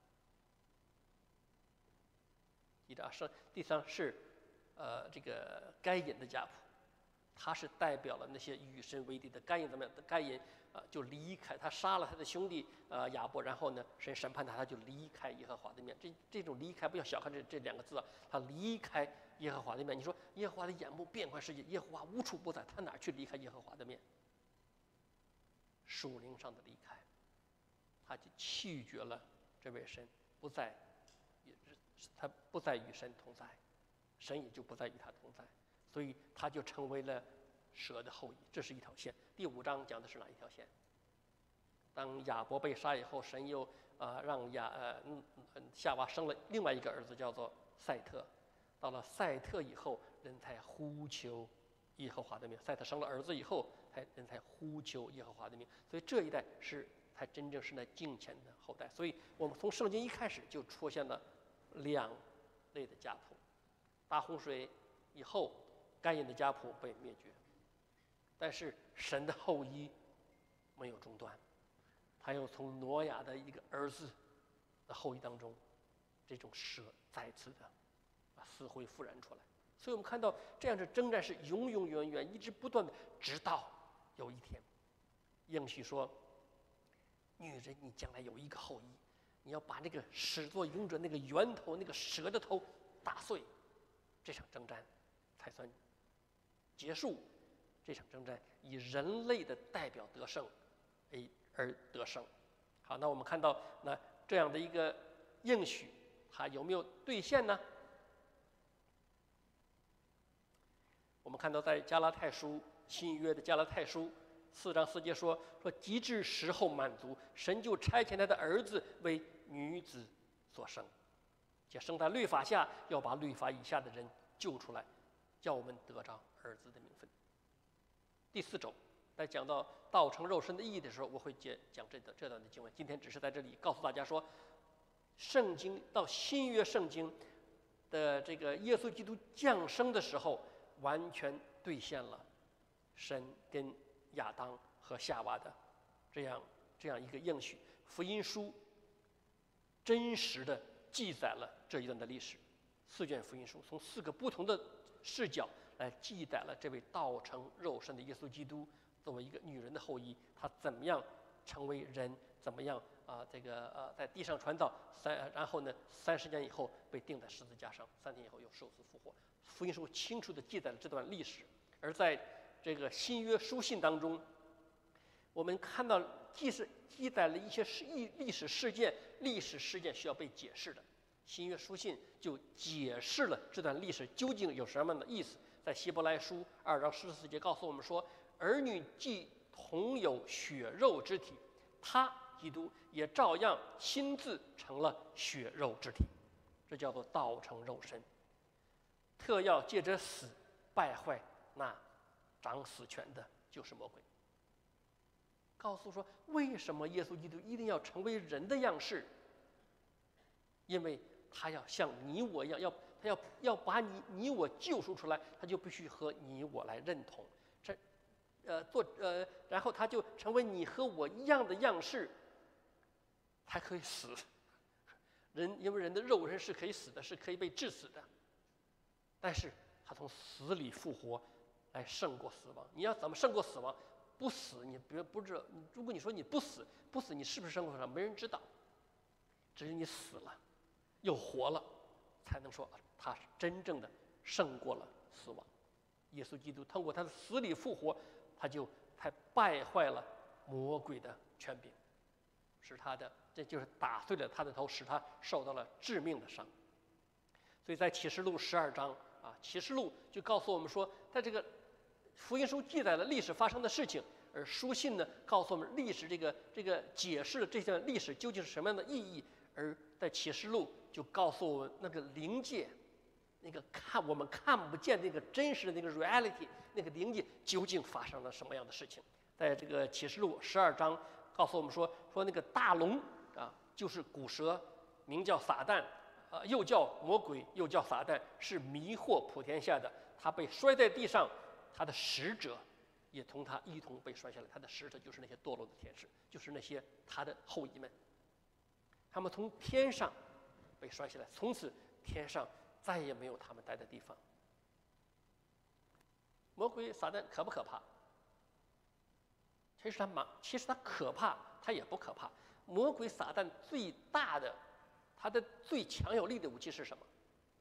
记得啊，是第三是呃这个该隐的家谱，他是代表了那些与神为敌的。该隐怎么样？该隐啊、呃、就离开，他杀了他的兄弟呃亚伯，然后呢神审判他，他就离开耶和华的面。这这种离开不要小看这这两个字啊，他离开耶和华的面。你说耶和华的眼目遍观世界，耶和华无处不在，他哪去离开耶和华的面？属灵上的离开，他就弃绝了这位神，不再，他不再与神同在，神也就不再与他同在，所以他就成为了蛇的后裔。这是一条线。第五章讲的是哪一条线？当亚伯被杀以后，神又呃让亚呃嗯嗯夏娃生了另外一个儿子，叫做赛特。到了赛特以后，人才呼求耶和华的名。赛特生了儿子以后，才人才呼求耶和华的名。所以这一代是才真正是那敬虔的后代。所以我们从圣经一开始就出现了两类的家谱。大洪水以后，该隐的家谱被灭绝，但是神的后裔没有中断，他又从挪亚的一个儿子的后裔当中，这种蛇再次的把死灰复燃出来。所以我们看到这样的征战是永永远远一直不断的，直到有一天应许说，女人你将来有一个后裔，你要把那个始作俑者那个源头那个蛇的头打碎，这场征战才算结束。这场征战以人类的代表得胜而得胜。好，那我们看到那这样的一个应许，它有没有兑现呢？我们看到在加拉太书新约的加拉太书四章四节说说及至时候满足，神就差遣他的儿子为女子所生，且生在律法下，要把律法以下的人救出来，叫我们得着儿子的名分。第四周在讲到道成肉身的意义的时候，我会接讲这段这段的经文。今天只是在这里告诉大家说，圣经到新约圣经的这个耶稣基督降生的时候，完全兑现了神跟亚当和夏娃的这样这样一个应许。福音书真实的记载了这一段的历史，四卷福音书从四个不同的视角来记载了这位道成肉身的耶稣基督作为一个女人的后裔，他怎么样成为人，怎么样啊、呃、这个呃在地上传道，三然后呢三十年以后被钉在十字架上，三天以后又受死复活。福音书清楚地记载了这段历史。而在这个新约书信当中，我们看到既是记载了一些事历史事件，历史事件需要被解释的，新约书信就解释了这段历史究竟有什么样的意思。在希伯来书二章十四节告诉我们说，儿女既同有血肉之体，他基督也照样亲自成了血肉之体，这叫做道成肉身，特要借着死败坏那掌死权的，就是魔鬼。告诉说，为什么耶稣基督一定要成为人的样式？因为他要像你我一样，要他要要把你你我救赎出来，他就必须和你我来认同。这，呃，做呃，然后他就成为你和我一样的样式，才可以死。人因为人的肉身是可以死的，是可以被致死的，但是他从死里复活，来胜过死亡。你要怎么胜过死亡？不死，你别不知道。如果你说你不死，不死，你是不是胜过死亡？没人知道。只有你死了，又活了，才能说他是真正的胜过了死亡。耶稣基督通过他的死里复活，他就才败坏了魔鬼的权柄，使他的这就是打碎了他的头，使他受到了致命的伤。所以在启示录十二章啊，启示录就告诉我们说，在这个福音书记载了历史发生的事情，而书信呢告诉我们历史这个这个解释了这段历史究竟是什么样的意义。而在启示录就告诉我们那个灵界，那个看我们看不见那个真实的那个 reality， 那个灵界究竟发生了什么样的事情。在这个启示录十二章告诉我们说，说那个大龙啊，就是古蛇，名叫撒旦， 呃，又叫魔鬼，又叫撒旦，是迷惑普天下的。他被摔在地上，他的使者也同他一同被摔下来。他的使者就是那些堕落的天使，就是那些他的后裔们。他们从天上被摔下来，从此天上再也没有他们待的地方。魔鬼撒旦可不可怕？其实他蛮，其实他可怕，他也不可怕。魔鬼撒旦最大的，他的最强有力的武器是什么？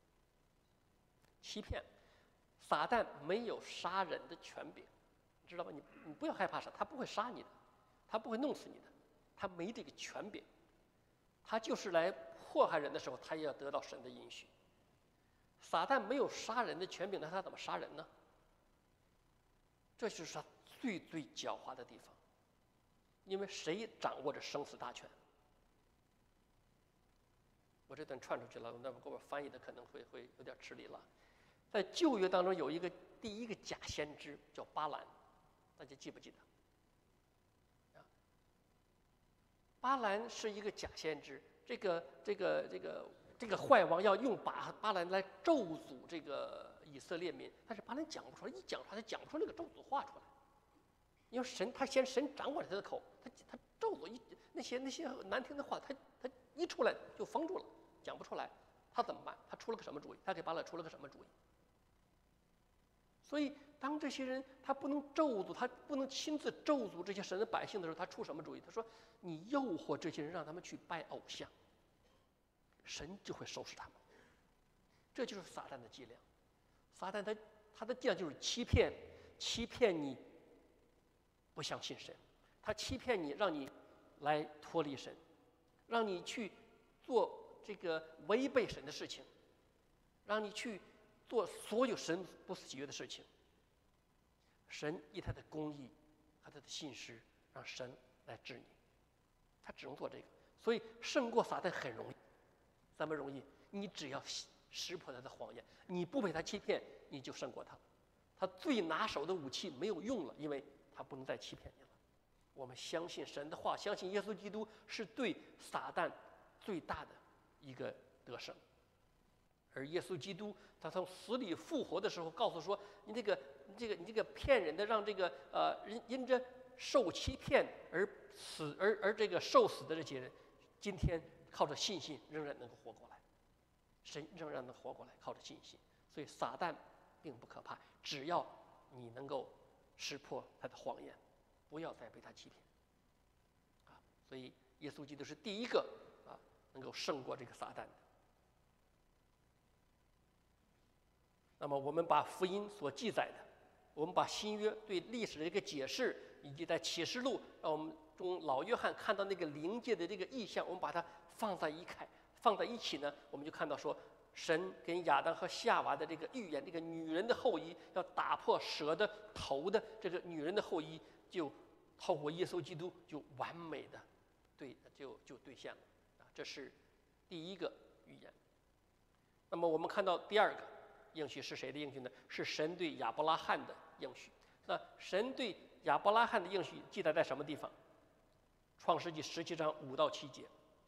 欺骗。撒旦没有杀人的权柄，你知道吧？你你不要害怕杀，他不会杀你的，他不会弄死你的，他没这个权柄。他就是来迫害人的时候，他也要得到神的允许。撒旦没有杀人的权柄，那他怎么杀人呢？这就是他最最狡猾的地方，因为谁掌握着生死大权？我这段串出去了，那么给我翻译的可能会会有点吃力了。在旧约当中有一个第一个假先知叫巴兰，大家记不记得？啊，巴兰是一个假先知，这个这个这个这个坏王要用巴巴兰来咒诅这个以色列民，但是巴兰讲不出来，一讲出来他讲不出那个咒诅话出来，因为神他先神掌管着他的口，他他咒诅一那些那些难听的话，他他一出来就封住了，讲不出来，他怎么办？他出了个什么主意？他给巴兰出了个什么主意？所以，当这些人他不能咒诅，他不能亲自咒诅这些神的百姓的时候，他出什么主意？他说：“你诱惑这些人，让他们去拜偶像，神就会收拾他们。”这就是撒旦的伎俩。撒旦他他的伎俩就是欺骗，欺骗你不相信神，他欺骗你，让你来脱离神，让你去做这个违背神的事情，让你去做所有神不喜悦的事情。神以他的公义和他的信实，让神来治你，他只能做这个。所以胜过撒旦很容易，怎么容易？你只要识破他的谎言，你不被他欺骗，你就胜过他。他最拿手的武器没有用了，因为他不能再欺骗你了。我们相信神的话，相信耶稣基督是对撒旦最大的一个得胜。而耶稣基督他从死里复活的时候，告诉说：“你这个、你这个、你这个骗人的，让这个呃人因着受欺骗而死而而这个受死的这些人，今天靠着信心仍然能够活过来，神仍然能活过来，靠着信心。所以撒旦并不可怕，只要你能够识破他的谎言，不要再被他欺骗。啊，所以耶稣基督是第一个啊能够胜过这个撒旦的。”那么我们把福音所记载的，我们把新约对历史的一个解释，以及在启示录让我们中老约翰看到那个灵界的这个意象，我们把它放在一起，放在一起呢，我们就看到说，神跟亚当和夏娃的这个预言，这个女人的后裔要打破蛇的头的这个女人的后裔，就透过耶稣基督就完美的对就就兑现了啊，这是第一个预言。那么我们看到第二个应许是谁的应许呢？是神对亚伯拉罕的应许。那神对亚伯拉罕的应许记载在什么地方？创世纪十七章五到七节。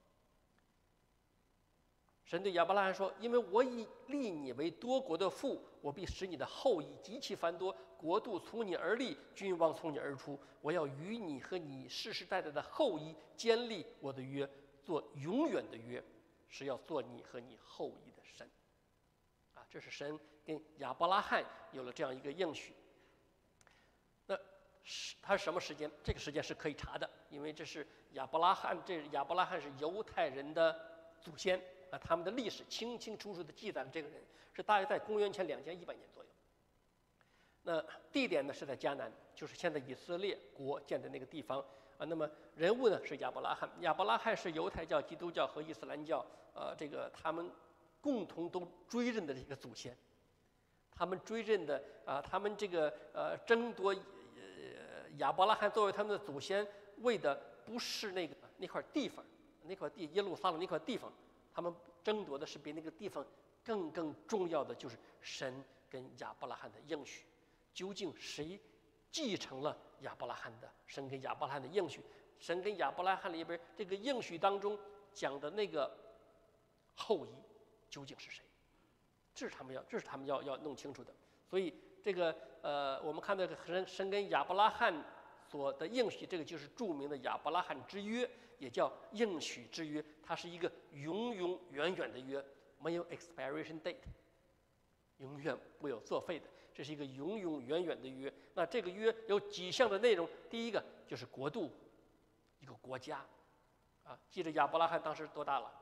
神对亚伯拉罕说：“因为我已立你为多国的父，我必使你的后裔极其繁多，国度从你而立，君王从你而出。我要与你和你世世代代的后裔坚立我的约，做永远的约，是要做你和你后裔的神。”啊，这是神跟亚伯拉罕有了这样一个应许。那是他是什么时间？这个时间是可以查的，因为这是亚伯拉罕，这亚伯拉罕是犹太人的祖先啊，他们的历史清清楚楚地记载了这个人是大约在公元前两千一百年左右。那地点呢是在迦南，就是现在以色列国建的那个地方啊。那么人物呢是亚伯拉罕，亚伯拉罕是犹太教、基督教和伊斯兰教呃这个他们共同都追认的这个祖先，他们追认的啊，他们这个呃争夺呃亚伯拉罕作为他们的祖先，为的不是那个那块地方，那块地耶路撒冷那块地方，他们争夺的是比那个地方更更重要的，就是神跟亚伯拉罕的应许。究竟谁继承了亚伯拉罕的神跟亚伯拉罕的应许？神跟亚伯拉罕里边这个应许当中讲的那个后裔， 究竟是谁？这是他们要，这是他们要要弄清楚的。所以这个呃，我们看到这个神神跟亚伯拉罕所的应许，这个就是著名的亚伯拉罕之约，也叫应许之约，它是一个永永远远的约，没有 expiration date， 永远不有作废的，这是一个永永远远的约。那这个约有几项的内容，第一个就是国度，一个国家，啊，记着亚伯拉罕当时多大了？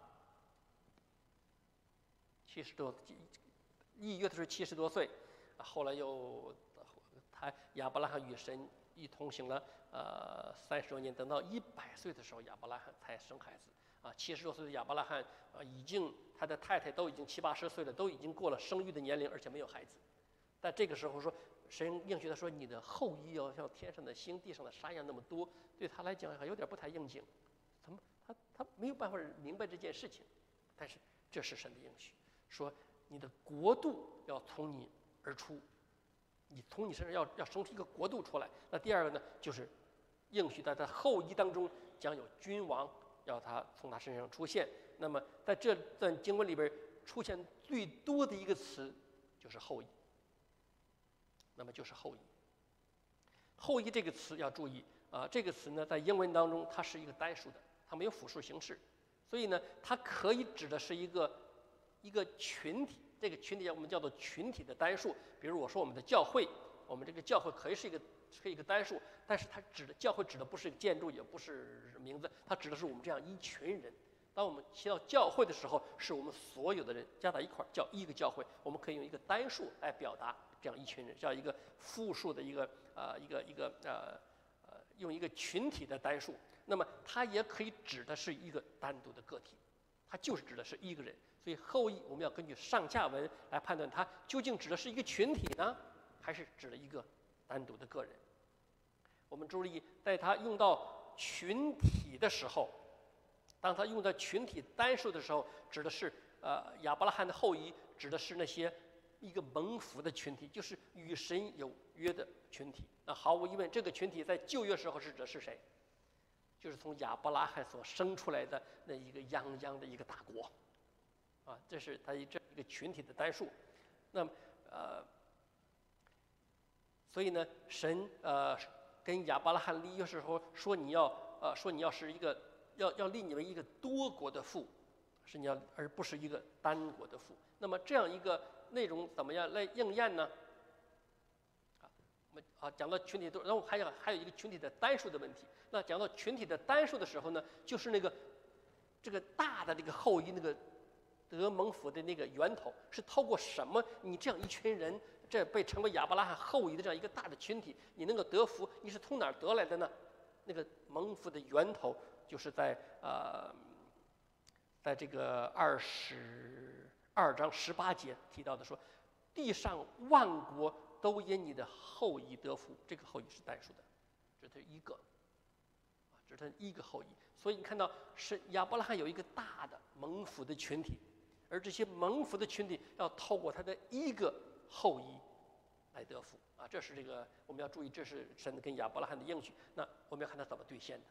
七十多，立约的时候七十多岁，后来又他亚伯拉罕与神一同行了呃三十多年，等到一百岁的时候，亚伯拉罕才生孩子。啊，七十多岁的亚伯拉罕，呃，已经他的太太都已经七八十岁了，都已经过了生育的年龄，而且没有孩子。但这个时候说，神应许他说，你的后裔要像天上的星、地上的沙一样那么多，对他来讲还有点不太应景。怎么他他没有办法明白这件事情？但是这是神的应许，说你的国度要从你而出，你从你身上要要生出一个国度出来。那第二个呢，就是应许在他后裔当中将有君王。要他从他身上出现，那么在这段经文里边出现最多的一个词就是后裔。那么就是后裔。后裔这个词要注意啊，这个词呢在英文当中它是一个单数的，它没有复数形式，所以呢它可以指的是一个一个群体，这个群体我们叫做群体的单数。比如我说我们的教会，我们这个教会可以是一个。是一个单数，但是它指的教会指的不是建筑，也不是名字，它指的是我们这样一群人。当我们提到教会的时候，是我们所有的人加在一块儿叫一个教会。我们可以用一个单数来表达这样一群人，叫一个复数的一个呃一个一个呃呃用一个群体的单数。那么它也可以指的是一个单独的个体，它就是指的是一个人。所以后裔我们要根据上下文来判断它究竟指的是一个群体呢，还是指的一个单独的个人。我们注意，在他用到群体的时候，当他用到群体单数的时候，指的是呃亚伯拉罕的后裔，指的是那些一个蒙福的群体，就是与神有约的群体。那毫无疑问，这个群体在旧约时候是指的是谁？就是从亚伯拉罕所生出来的那一个泱泱的一个大国，啊，这是他这一个群体的单数。那么呃。所以呢，神呃跟亚伯拉罕立约时候说你要呃说你要是一个要要立你为一个多国的父，是你要而不是一个单国的父。那么这样一个内容怎么样来应验呢？啊，我们啊讲到群体多，然后还有还有一个群体的单数的问题。那讲到群体的单数的时候呢，就是那个这个大的这个后裔那个得蒙福的那个源头是透过什么？你这样一群人。这被称为亚伯拉罕后裔的这样一个大的群体，你能够得福，你是从哪儿得来的呢？那个蒙福的源头就是在呃，在这个二十二章十八节提到的说，地上万国都因你的后裔得福。这个后裔是单数的，这是一个，啊，这是一个后裔。所以你看到是亚伯拉罕有一个大的蒙福的群体，而这些蒙福的群体要透过他的一个后裔来得福啊，这是这个我们要注意，这是神跟亚伯拉罕的应许。那我们要看他怎么兑现的。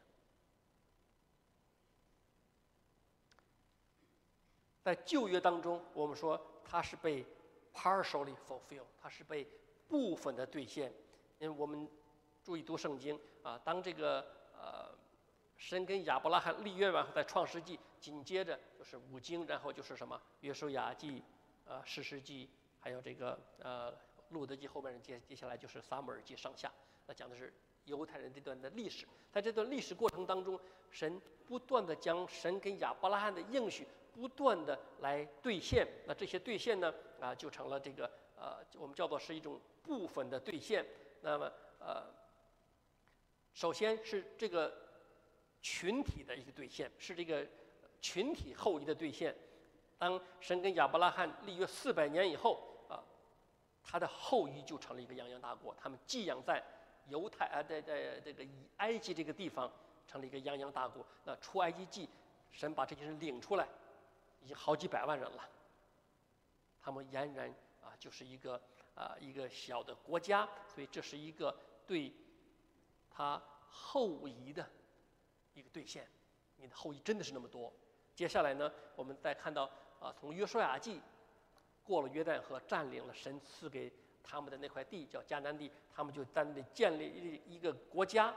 在旧约当中，我们说它是被 partially fulfill， 它是被部分的兑现。因为我们注意读圣经啊，当这个呃神跟亚伯拉罕立约完后，在创世纪紧接着就是五经，然后就是什么约书亚记、呃士师记。还有这个呃，路德记后面接接下来就是撒母耳记上下，那讲的是犹太人这段的历史。在这段历史过程当中，神不断的将神跟亚伯拉罕的应许不断的来兑现。那这些兑现呢，啊，就成了这个呃，我们叫做是一种部分的兑现。那么呃，首先是这个群体的一个兑现，是这个群体后裔的兑现。当神跟亚伯拉罕立约四百年以后，啊，他的后裔就成了一个泱泱大国。他们寄养在犹太啊，在在这个埃及这个地方，成了一个泱泱大国。那出埃及记，神把这些人领出来，已经好几百万人了。他们俨然啊，就是一个啊一个小的国家。所以这是一个对他后裔的一个兑现。你的后裔真的是那么多。接下来呢，我们再看到啊从约书亚记过了约旦河，占领了神赐给他们的那块地，叫迦南地，他们就在那里建立一个国家，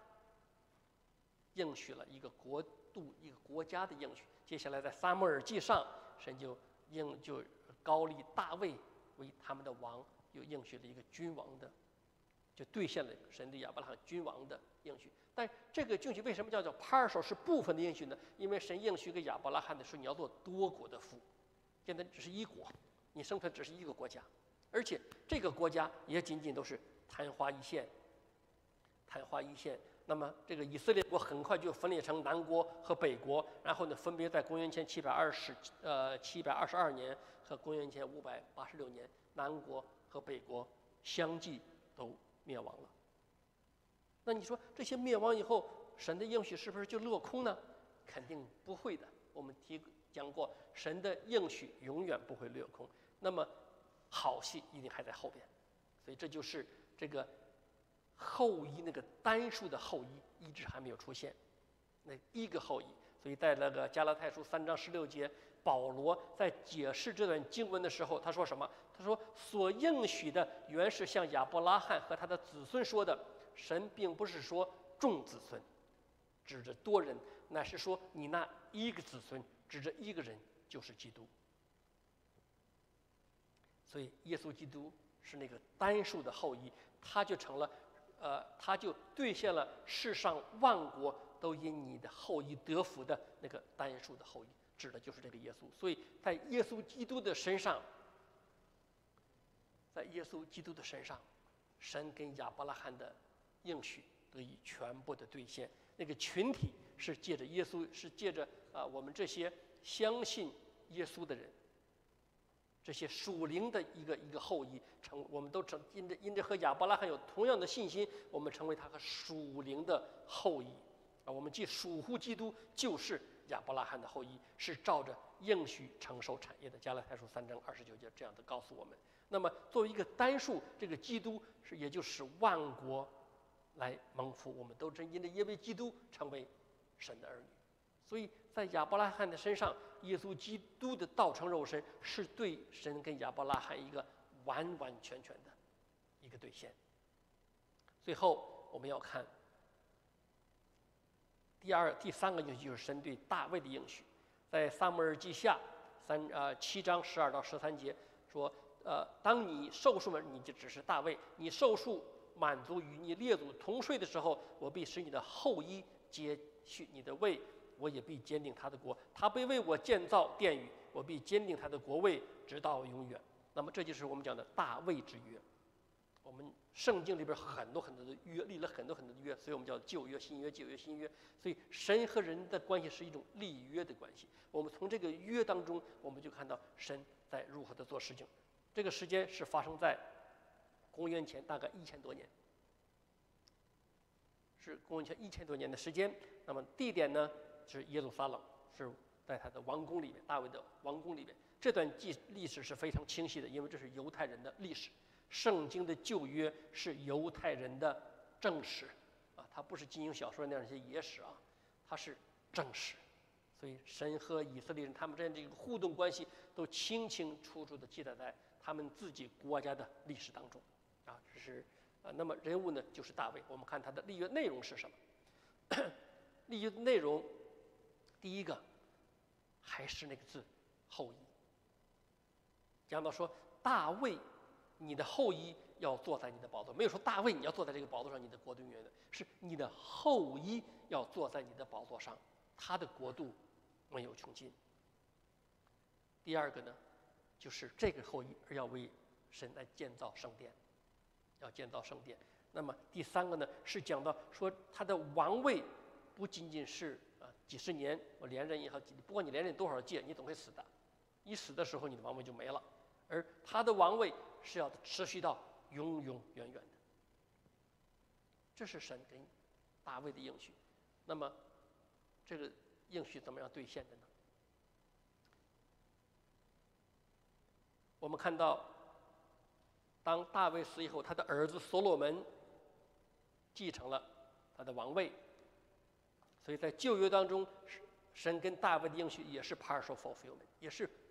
应许了一个国度、一个国家的应许。接下来在撒母耳记上，神就应就高立大卫为他们的王，又应许了一个君王的，就兑现了神对亚伯拉罕君王的应许。但这个应许为什么叫做 partial 是部分的应许呢？因为神应许给亚伯拉罕的是你要做多国的父，现在只是一国，你生出来只是一个国家，而且这个国家也仅仅都是昙花一现，昙花一现。那么这个以色列国很快就分裂成南国和北国，然后呢，分别在公元前七百二十呃七百二十二年和公元前五百八十六年，南国和北国相继都灭亡了。那你说这些灭亡以后，神的应许是不是就落空呢？肯定不会的。我们提讲过，神的应许永远不会落空。那么好戏一定还在后边，所以这就是这个后裔那个单数的后裔一直还没有出现，那一个后裔。所以在那个加拉太书三章十六节，保罗在解释这段经文的时候，他说什么？他说所应许的原是向亚伯拉罕和他的子孙说的，神并不是说众子孙，指着多人，乃是说你那一个子孙，指着一个人，就是基督。所以耶稣基督是那个单数的后裔，他就成了呃，他就兑现了世上万国都因你的后裔得福的那个单数的后裔，指的就是这个耶稣。所以在耶稣基督的身上，在耶稣基督的身上，神跟亚伯拉罕的应许得以全部的兑现。那个群体是借着耶稣，是借着啊、呃、我们这些相信耶稣的人，这些属灵的一个一个后裔，成我们都成因着因着和亚伯拉罕有同样的信心，我们成为他和属灵的后裔啊。我们既属乎基督，就是亚伯拉罕的后裔，是照着应许承受产业的。加拉太书三章二十九节这样的告诉我们。那么作为一个单数，这个基督是也就使万国来蒙福，我们都真因着因为基督成为神的儿女。所以在亚伯拉罕的身上，耶稣基督的道成肉身是对神跟亚伯拉罕一个完完全全的一个兑现。最后我们要看第二、第三个应许，就是神对大卫的应许，在撒母耳记下三呃七章十二到十三节说，呃，当你寿数，你就只是大卫，你寿数满足与你列祖同睡的时候，我必使你的后裔接续你的位。我也必坚定他的国，他必为我建造殿宇，我必坚定他的国位，直到永远。那么这就是我们讲的大卫之约。我们圣经里边很多很多的约，立了很多很多的约，所以我们叫旧约、新约、旧约、新约。所以神和人的关系是一种立约的关系。我们从这个约当中，我们就看到神在如何的做事情。这个时间是发生在公元前大概一千多年，是公元前一千多年的时间。那么地点呢？是耶路撒冷，是在他的王宫里面，大卫的王宫里面。这段记历史是非常清晰的，因为这是犹太人的历史。圣经的旧约是犹太人的正史啊，它不是金庸小说那样一些野史啊，它是正史。所以神和以色列人他们之间这个互动关系都清清楚楚地记载在他们自己国家的历史当中啊。这是啊，那么人物呢就是大卫。我们看他的立约内容是什么？立约内容。第一个还是那个字后裔，讲到说大卫你的后裔要坐在你的宝座，没有说大卫你要坐在这个宝座上，你的国度永远的，是你的后裔要坐在你的宝座上，他的国度没有穷尽。第二个呢，就是这个后裔而要为神来建造圣殿，要建造圣殿。那么第三个呢，是讲到说他的王位不仅仅是几十年，我连任也好，不管你连任多少届，你总会死的。一死的时候，你的王位就没了。而他的王位是要持续到永永远远的。这是神给大卫的应许。那么，这个应许怎么样兑现的呢？我们看到，当大卫死以后，他的儿子所罗门继承了他的王位。所以在旧约当中，神跟大卫的应许也是 partial fulfillment， 也是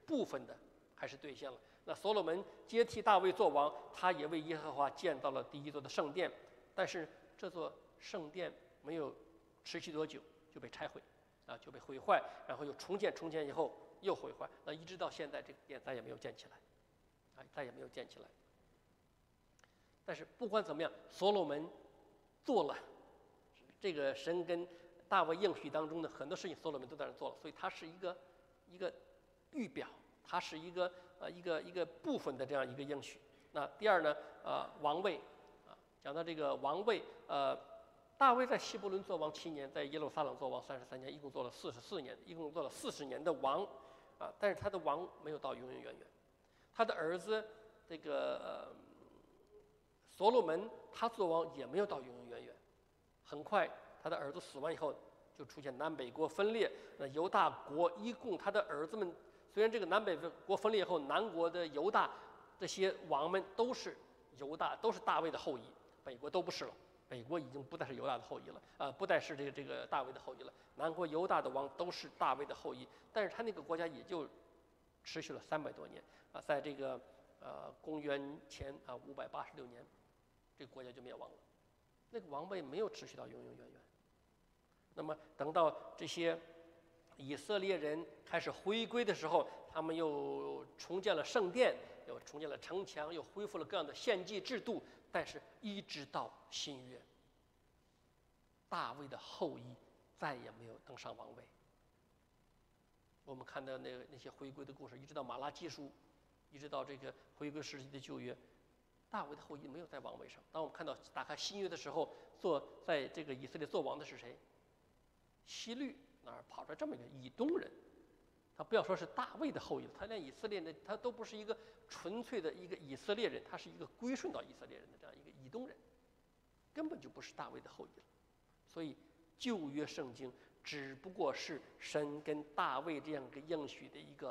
部分的还是兑现了。那所罗门接替大卫做王，他也为耶和华建造了第一座的圣殿，但是这座圣殿没有持续多久就被拆毁，啊，就被毁坏，然后又重建，重建以后又毁坏，那一直到现在这个殿再也没有建起来，啊，再也没有建起来。但是不管怎么样，所罗门做了这个神跟大卫应许当中的很多事情，所罗门都在那做了，所以他是一个一个预表，它是一个呃一个一个部分的这样一个应许。那第二呢，呃，王位啊，讲到这个王位，呃，大卫在希伯伦做王七年，在耶路撒冷做王三十三年，一共做了四十四年，一共做了四十年的王啊，但是他的王没有到永永远远。他的儿子这个呃所罗门，他做王也没有到永永远远。很快，他的儿子死完以后，就出现南北国分裂。那犹大国一共他的儿子们，虽然这个南北国分裂以后，南国的犹大这些王们都是犹大，都是大卫的后裔，北国都不是了。北国已经不再是犹大的后裔了，呃，不再是这个这个大卫的后裔了。南国犹大的王都是大卫的后裔，但是他那个国家也就持续了三百多年啊，在这个呃公元前啊五百八十六年，这个国家就灭亡了。那个王位没有持续到永永远远。那么等到这些以色列人开始回归的时候，他们又重建了圣殿，又重建了城墙，又恢复了各样的献祭制度。但是，一直到新约，大卫的后裔再也没有登上王位。我们看到那个那些回归的故事，一直到马拉基书，一直到这个回归时期的旧约，大卫的后裔没有在王位上。当我们看到打开新约的时候，做在这个以色列做王的是谁？希律那儿跑出来这么一个以东人，他不要说是大卫的后裔，他连以色列人他都不是一个纯粹的一个以色列人，他是一个归顺到以色列人的这样一个以东人，根本就不是大卫的后裔了。所以旧约圣经只不过是神跟大卫这样一个应许的一个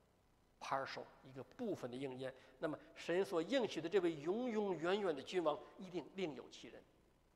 partial 一个部分的应验。那么神所应许的这位永永远远的君王一定另有其人。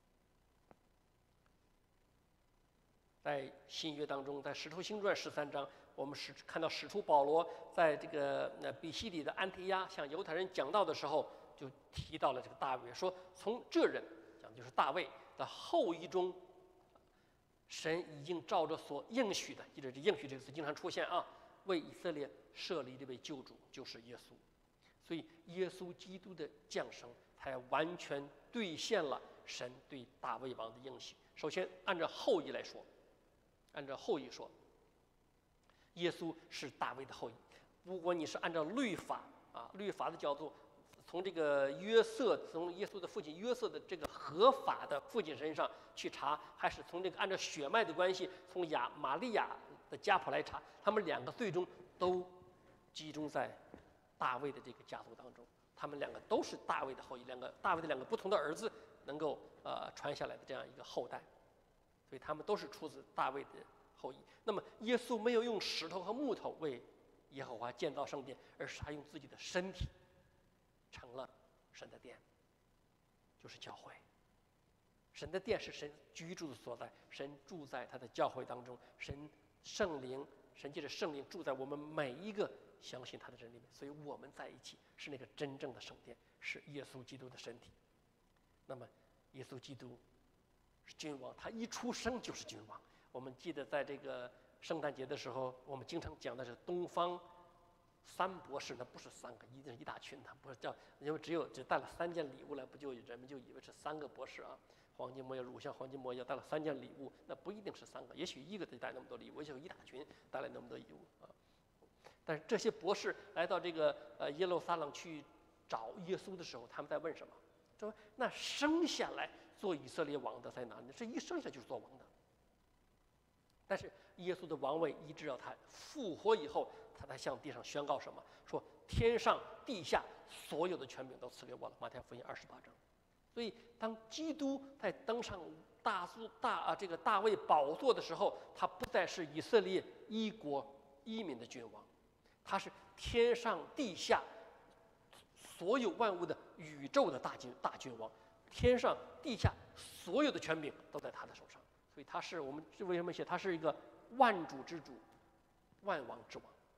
在新约当中，在使徒行传十三章，我们是看到使徒保罗在这个呃比西底的安提亚向犹太人讲道的时候，就提到了这个大卫，说从这人讲的就是大卫的后裔中，神已经照着所应许的，记得这应许这个词经常出现啊，为以色列设立这位救主，就是耶稣。所以耶稣基督的降生才完全兑现了神对大卫王的应许。首先按照后裔来说，按照后裔说，耶稣是大卫的后裔。如果你是按照律法啊，律法的角度，从这个约瑟，从耶稣的父亲约瑟的这个合法的父亲身上去查，还是从这个按照血脉的关系，从亚玛利亚的家谱来查，他们两个最终都集中在大卫的这个家族当中。他们两个都是大卫的后裔，两个大卫的两个不同的儿子能够呃传下来的这样一个后代。所以他们都是出自大卫的后裔。那么耶稣没有用石头和木头为耶和华建造圣殿，而是他用自己的身体成了神的殿，就是教会。神的殿是神居住的所在，神住在他的教会当中，神圣灵，神借着圣灵住在我们每一个相信他的人里面。所以我们在一起是那个真正的圣殿，是耶稣基督的身体。那么耶稣基督是君王，他一出生就是君王。我们记得在这个圣诞节的时候，我们经常讲的是东方三博士，那不是三个，一定是一大群，他不是叫，因为只有只带了三件礼物来，不就人们就以为是三个博士啊？黄金魔药、乳香黄金魔药带了三件礼物，那不一定是三个，也许一个得带那么多礼物，也许有一大群带来那么多礼物啊。但是这些博士来到这个呃耶路撒冷去找耶稣的时候，他们在问什么？说那生下来做以色列王的在哪里？这一生下就是做王的。但是耶稣的王位一直到他复活以后，他才向地上宣告什么？说天上地下所有的权柄都赐给我了。马太福音二十八章。所以当基督在登上大苏大啊这个大卫宝座的时候，他不再是以色列一国一民的君王，他是天上地下所有万物的宇宙的大君大君王，天上地下所有的权柄都在他的手上。所以他是我们为什么写他是一个万主之主，万王之王，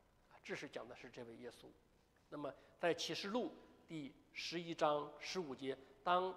这是讲的是这位耶稣。那么在启示录第十一章十五节，当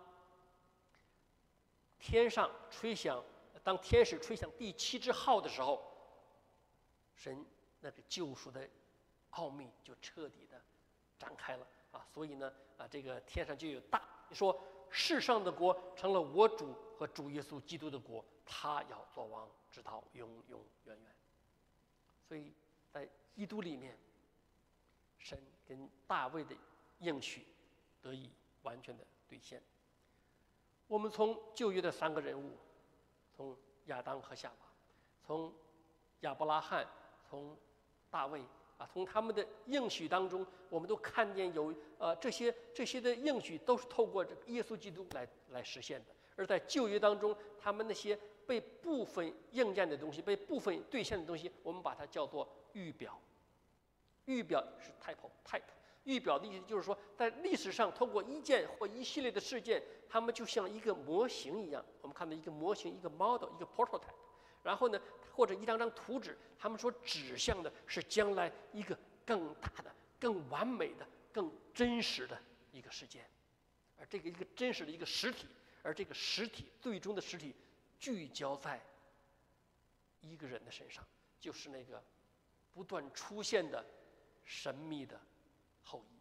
天上吹响，当天使吹响第七支号的时候，神那个救赎的奥秘就彻底的展开了啊！所以呢，啊，这个天上就有大说，世上的国成了我主和主耶稣基督的国，他要作王，直到永永远远。所以在基督里面，神跟大卫的应许得以完全的兑现。我们从旧约的三个人物，从亚当和夏娃，从亚伯拉罕，从大卫啊，从他们的应许当中，我们都看见有呃这些这些的应许都是透过这耶稣基督来来实现的。而在旧约当中，他们那些被部分应验的东西，被部分兑现的东西，我们把它叫做预表。预表是 type type， 预表的意思就是说，在历史上通过一件或一系列的事件，他们就像一个模型一样，我们看到一个模型，一个 model， 一个 prototype。然后呢，或者一张张图纸，他们所指向的是将来一个更大的、更完美的、更真实的一个事件，而这个一个真实的一个实体，而这个实体最终的实体聚焦在一个人的身上，就是那个不断出现的神秘的后裔。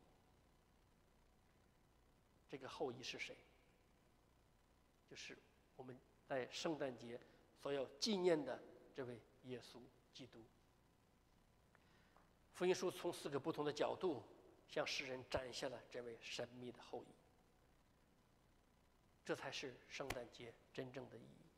这个后裔是谁？就是我们在圣诞节所要纪念的这位耶稣基督。福音书从四个不同的角度向世人展现了这位神秘的后裔，这才是圣诞节真正的意义。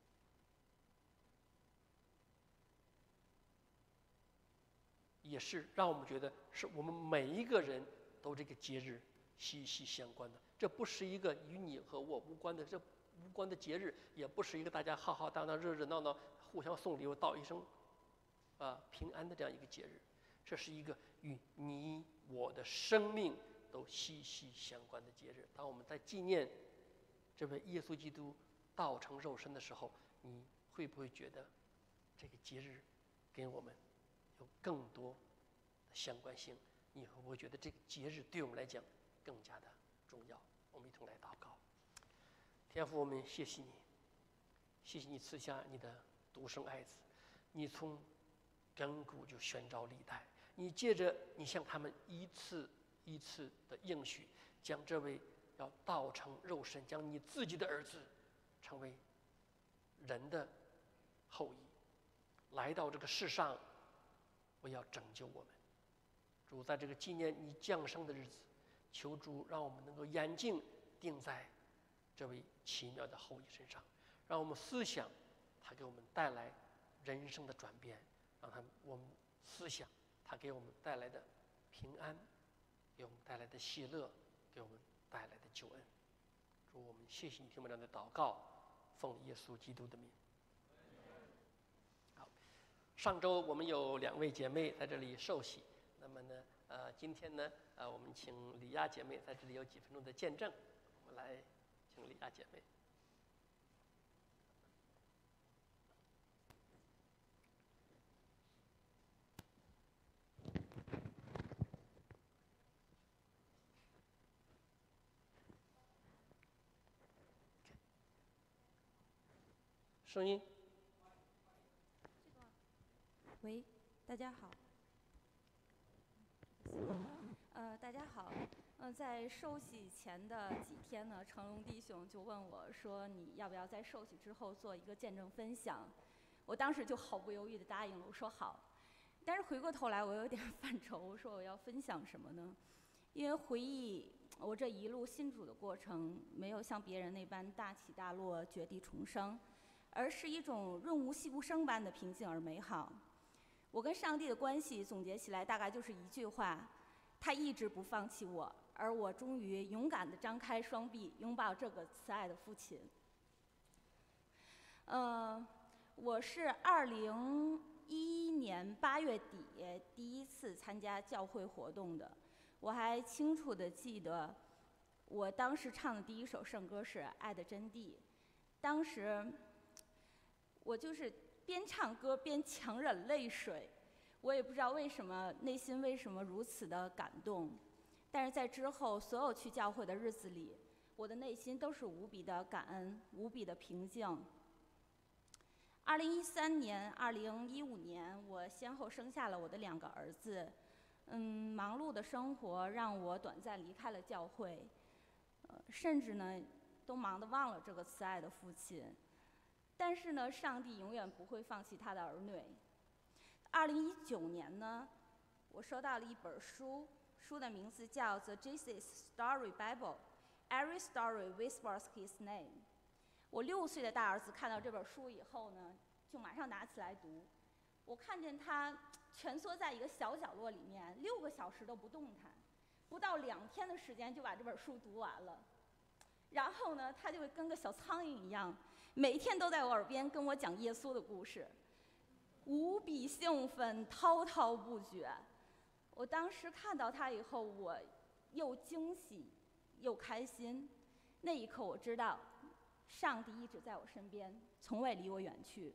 也是让我们觉得是我们每一个人都这个节日息息相关的。这不是一个与你和我无关的这无关的节日，也不是一个大家浩浩荡荡、热热闹闹、互相送礼物、道一声啊平安的这样一个节日。这是一个与你我的生命都息息相关的节日。当我们在纪念这位耶稣基督道成肉身的时候，你会不会觉得这个节日跟我们有更多的相关性？你会不会觉得这个节日对我们来讲更加的重要？我们一同来祷告。天父，我们谢谢你，谢谢你赐下你的独生爱子，你从亘古就宣召历代，你借着你向他们一次一次的应许，将这位要道成肉身，将你自己的儿子成为人的后裔，来到这个世上，为要拯救我们。主，在这个纪念你降生的日子，求主让我们能够眼睛定在这位奇妙的后裔身上，让我们思想他给我们带来人生的转变，让他我们思想他给我们带来的平安，给我们带来的喜乐，给我们带来的救恩。主，我们谢谢你听我们这样的祷告，奉耶稣基督的名。好，上周我们有两位姐妹在这里受洗，那么呢，呃，今天呢，呃，我们请李亚姐妹在这里有几分钟的见证，我们来请李亚姐妹。声音。 喂，大家好。呃，大家好。呃，在受洗前的几天呢，成龙弟兄就问我说：“你要不要在受洗之后做一个见证分享？”我当时就毫不犹豫地答应了，我说好。但是回过头来，我有点犯愁，我说我要分享什么呢？因为回忆我这一路信主的过程，没有像别人那般大起大落、绝地重生。而是一种润物细无声般的平静而美好。我跟上帝的关系总结起来大概就是一句话：他一直不放弃我，而我终于勇敢地张开双臂，拥抱这个慈爱的父亲。呃，我是二零一一年八月底第一次参加教会活动的，我还清楚地记得，我当时唱的第一首圣歌是《爱的真谛》，当时我就是边唱歌边强忍泪水， 我也不知道为什么，内心为什么如此的感动。但是在之后所有去教会的日子里，我的内心都是无比的感恩，无比的平静。二零一三年、二零一五年，我先后生下了我的两个儿子。嗯，忙碌的生活让我短暂离开了教会，呃，甚至呢，都忙得忘了这个慈爱的父亲。但是呢，上帝永远不会放弃他的儿女。二零一九年呢，我收到了一本书，书的名字叫《The Jesus Story Bible》，Every Story Whispers His Name。我六岁的大儿子看到这本书以后呢，就马上拿起来读。我看见他蜷缩在一个小角落里面，六个小时都不动弹，不到两天的时间就把这本书读完了。然后呢，他就跟个小苍蝇一样，每天都在我耳边跟我讲耶稣的故事，无比兴奋，滔滔不绝。我当时看到他以后，我又惊喜又开心。那一刻，我知道，上帝一直在我身边，从未离我远去。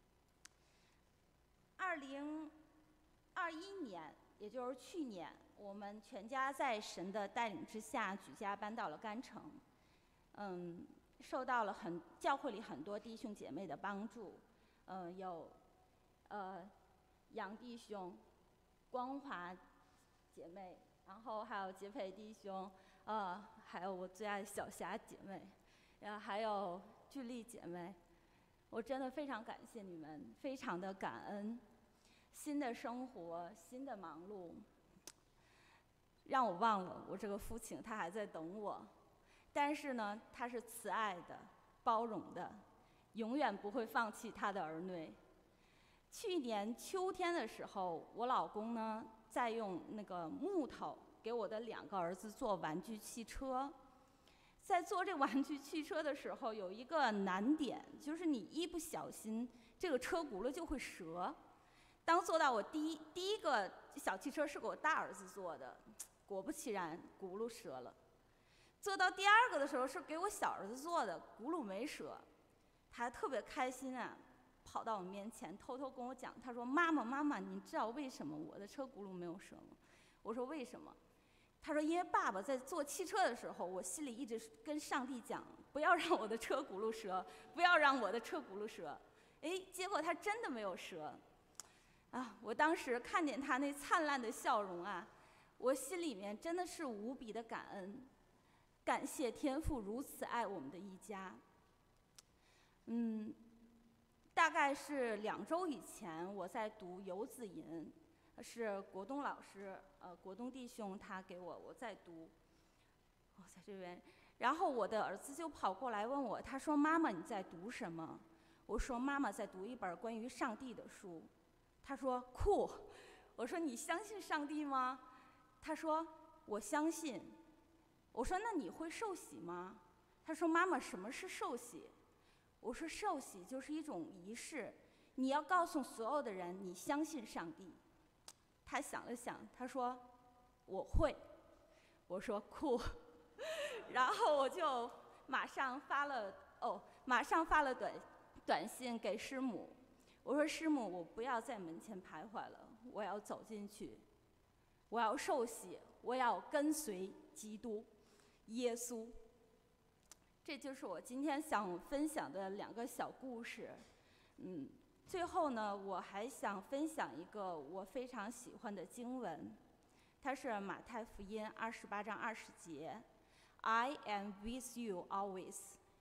二零二一年，也就是去年，我们全家在神的带领之下举家搬到了甘城。嗯，受到了很教会里很多弟兄姐妹的帮助，呃，有呃杨弟兄、光华姐妹，然后还有杰培弟兄，呃，还有我最爱的小霞姐妹，然后还有巨丽姐妹。我真的非常感谢你们，非常的感恩。新的生活，新的忙碌，让我忘了我这个父亲他还在等我。但是呢，他是慈爱的、包容的，永远不会放弃他的儿女。去年秋天的时候，我老公呢在用那个木头给我的两个儿子做玩具汽车。在做这玩具汽车的时候，有一个难点，就是你一不小心，这个车轱辘就会折。当做到我第一第一个小汽车是给我大儿子做的，果不其然，轱辘折了。做到第二个的时候是给我小儿子做的，轱辘没折，他还特别开心啊，跑到我面前偷偷跟我讲，他说：“妈妈，妈妈，你知道为什么我的车轱辘没有折吗？”我说：“为什么？”他说：“因为爸爸在做汽车的时候，我心里一直跟上帝讲，不要让我的车轱辘折，不要让我的车轱辘折。”哎，结果他真的没有折。啊！我当时看见他那灿烂的笑容啊，我心里面真的是无比的感恩，感谢天父如此爱我们的一家。嗯，大概是两周以前，我在读《游子吟》，是国东老师，呃，国东弟兄他给我，我在读。我在这边，然后我的儿子就跑过来问我，他说：“妈妈，你在读什么？”我说：“妈妈在读一本关于上帝的书。”他说：“酷。”我说：“你相信上帝吗？”他说：“我相信。”我说：“那你会受洗吗？”他说：“妈妈，什么是受洗？”我说：“受洗就是一种仪式，你要告诉所有的人你相信上帝。”他想了想，他说：“我会。”我说：“酷。”然后我就马上发了哦，马上发了短短信给师母。我说：“师母，我不要在门前徘徊了，我要走进去，我要受洗，我要跟随基督耶稣。”这就是我今天想分享的两个小故事。嗯，最后呢，我还想分享一个我非常喜欢的经文，它是马太福音二十八章二十节 ：“I am with you always,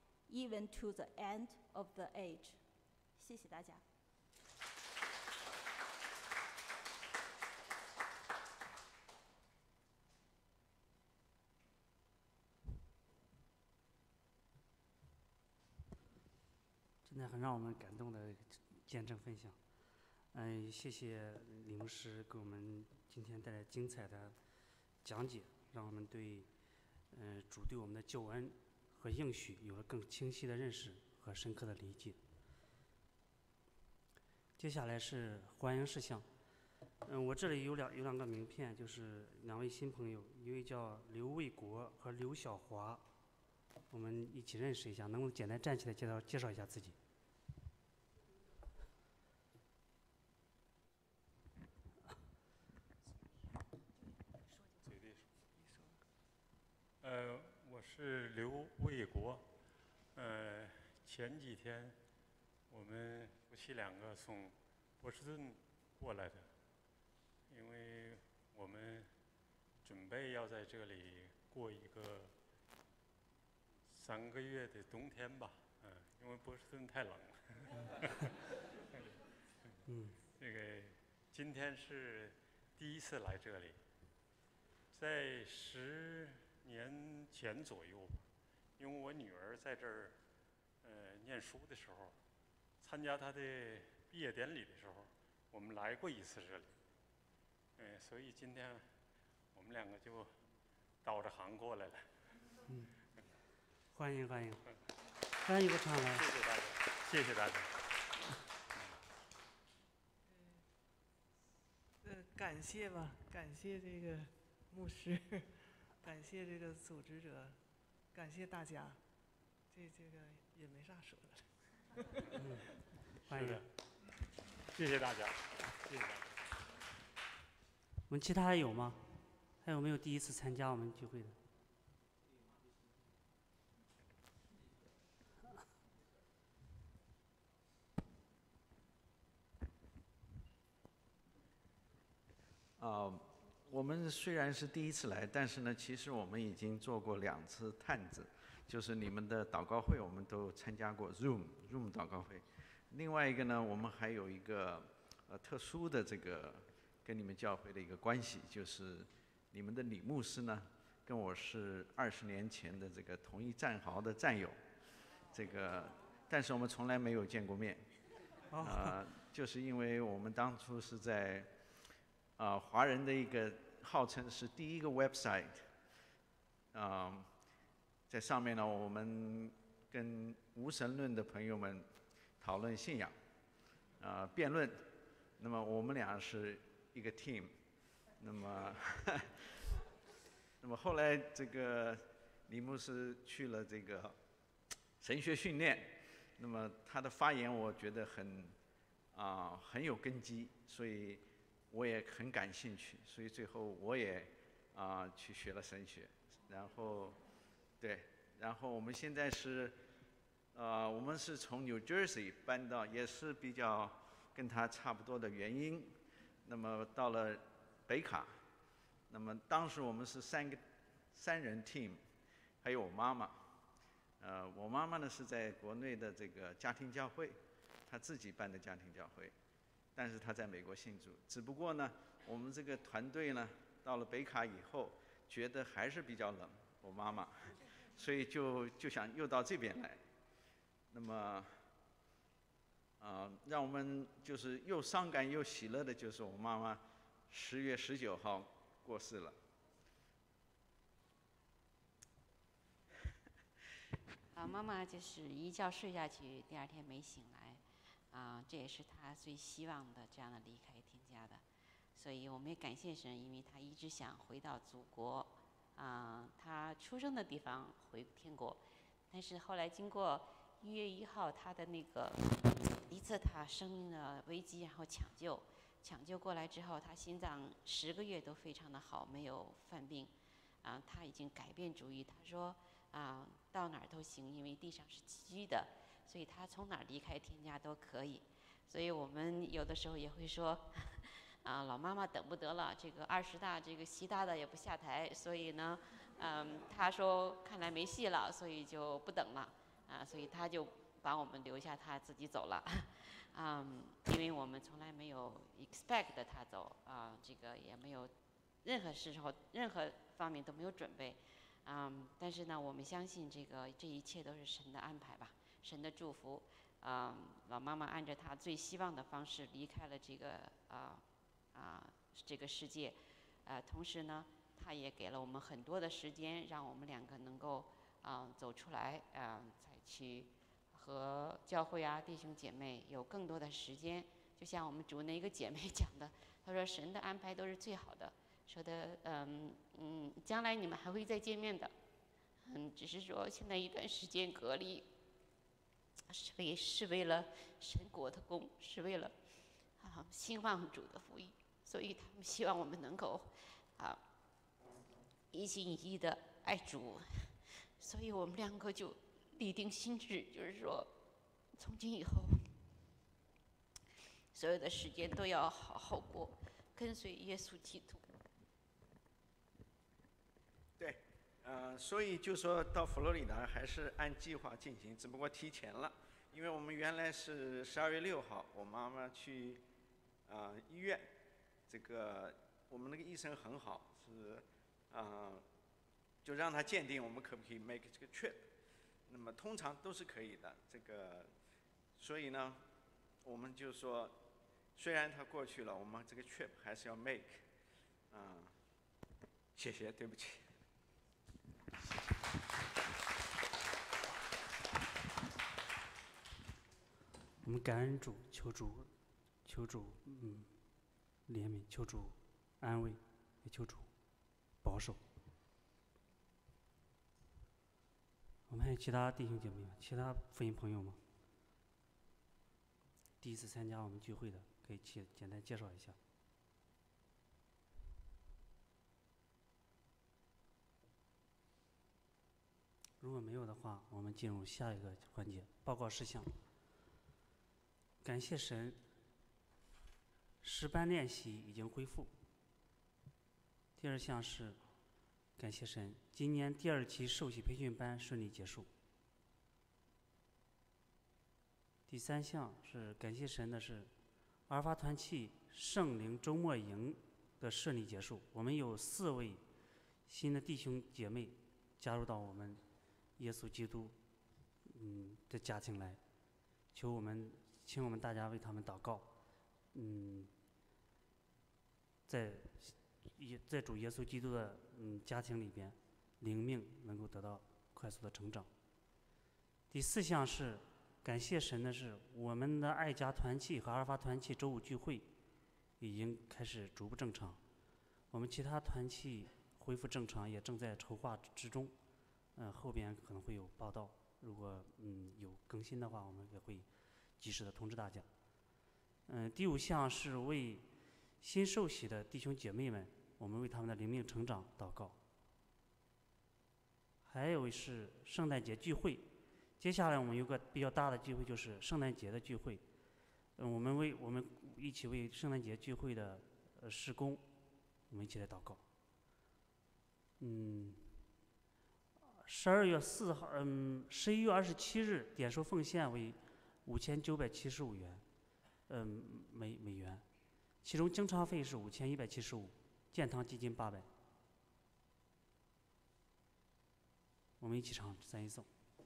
even to the end of the age。”谢谢大家。 真的很让我们感动的见证分享。嗯，谢谢李牧师给我们今天带来精彩的讲解，让我们对嗯主对我们的救恩和应许有了更清晰的认识和深刻的理解。接下来是欢迎事项。嗯，我这里有两有两个名片，就是两位新朋友，一位叫刘卫国和刘小华，我们一起认识一下，能不能简单站起来介绍介绍一下自己？ 是刘卫国。呃，前几天我们夫妻两个从波士顿过来的，因为我们准备要在这里过一个三个月的冬天吧，嗯、呃，因为波士顿太冷了。 嗯， 这个今天是第一次来这里，在十年前左右吧，因为我女儿在这儿呃念书的时候，参加她的毕业典礼的时候，我们来过一次这里，嗯、呃，所以今天我们两个就倒着行过来了。 嗯，欢迎欢迎，欢迎一个常来。 谢谢大家，谢谢大家。 呃，感谢吧，感谢这个牧师，感谢这个组织者，感谢大家，这这个也没啥说的了。 嗯，欢迎， 谢谢大家，谢谢大家。 我们其他还有吗？还有没有第一次参加我们聚会的？ 啊、uh, 我们虽然是第一次来，但是呢，其实我们已经做过两次探子，就是你们的祷告会，我们都参加过 Zoom Zoom 祷告会。另外一个呢，我们还有一个呃特殊的这个跟你们教会的一个关系，就是你们的李牧师呢，跟我是二十年前的这个同一战壕的战友，这个但是我们从来没有见过面，啊、呃，就是因为我们当初是在。啊、呃，华人的一个号称是第一个 website， 啊、呃，在上面呢，我们跟无神论的朋友们讨论信仰，啊、呃，辩论。那么我们俩是一个 team， 那么，那么后来这个李牧师去了这个神学训练，那么他的发言我觉得很啊、呃、很有根基，所以。我也很感兴趣，所以最后我也啊、呃、去学了神学，然后，对，然后我们现在是，呃，我们是从 New Jersey 搬到，也是比较跟他差不多的原因，那么到了北卡，那么当时我们是三个三人 team， 还有我妈妈，呃，我妈妈呢是在国内的这个家庭教会，她自己办的家庭教会。但是他在美国信主，只不过呢，我们这个团队呢，到了北卡以后，觉得还是比较冷，我妈妈，所以就就想又到这边来。那么，啊、呃，让我们就是又伤感又喜乐的，就是我妈妈十月十九号过世了。 啊，妈妈就是一觉睡下去，第二天没醒来。啊，这也是他最希望的这样的离开天家的，所以我们也感谢神，因为他一直想回到祖国，啊，他出生的地方回天国，但是后来经过一月一号他的那个一次他生命的危机，然后抢救，抢救过来之后，他心脏十个月都非常的好，没有犯病，啊，他已经改变主意，他说啊，到哪儿都行，因为地上是寄居的。所以他从哪儿离开天家都可以，所以我们有的时候也会说，啊，老妈妈等不得了，这个二十大这个习大的也不下台，所以呢，嗯，他说看来没戏了，所以就不等了，啊，所以他就把我们留下，他自己走了，嗯，因为我们从来没有 expect 他走，啊，这个也没有任何时候任何方面都没有准备，嗯，但是呢，我们相信这个这一切都是神的安排吧。神的祝福，啊、呃，老妈妈按照她最希望的方式离开了这个啊啊、呃、这个世界，呃，同时呢，她也给了我们很多的时间，让我们两个能够啊、呃、走出来，啊、呃，再去和教会啊弟兄姐妹有更多的时间。就像我们主那一个姐妹讲的，她说神的安排都是最好的，说的嗯嗯，将来你们还会再见面的，嗯，只是说现在一段时间隔离。是为是为了神国的功，是为了啊兴旺主的福音，所以他们希望我们能够啊一心一意的爱主， 所以我们两个就立定心志，就是说，从今以后，所有的时间都要好好过，跟随耶稣基督。 对，呃，所以就说到佛罗里达还是按计划进行，只不过提前了，因为我们原来是十二月六号，我妈妈去啊、呃、医院，这个我们那个医生很好，是啊、呃、就让他鉴定我们可不可以 make 这个 trip， 那么通常都是可以的，这个，所以呢，我们就说，虽然他过去了，我们这个 trip 还是要 make， 啊、呃，谢谢，对不起。 我们感恩主，求主，求主，嗯，怜悯，求主安慰，也求主保守。我们还有其他弟兄姐妹吗？其他福音朋友吗？第一次参加我们聚会的，可以去简单介绍一下。如果没有的话，我们进入下一个环节，报告事项。感谢神，诗班练习已经恢复。第二项是感谢神，今年第二期受洗培训班顺利结束。第三项是感谢神的是，阿尔法团契圣灵周末营的顺利结束。我们有四位新的弟兄姐妹加入到我们耶稣基督嗯的家庭来，求我们。请我们大家为他们祷告，嗯，在耶在主耶稣基督的嗯家庭里边，灵命能够得到快速的成长。第四项是感谢神的是，我们的爱家团契和阿尔法团契周五聚会已经开始逐步正常，我们其他团契恢复正常也正在筹划之中，嗯、呃，后边可能会有报道，如果嗯有更新的话，我们也会及时的通知大家。嗯，第五项是为新受洗的弟兄姐妹们，我们为他们的灵命成长祷告。还有是圣诞节聚会，接下来我们有个比较大的聚会，就是圣诞节的聚会。嗯，我们为我们一起为圣诞节聚会的呃事工，我们一起来祷告。嗯，十二月四号，嗯，十一月二十七日点数奉献为五千九百七十五元，嗯，美美元，其中经常费是五千一百七十五，建堂基金八百。我们一起唱三一颂。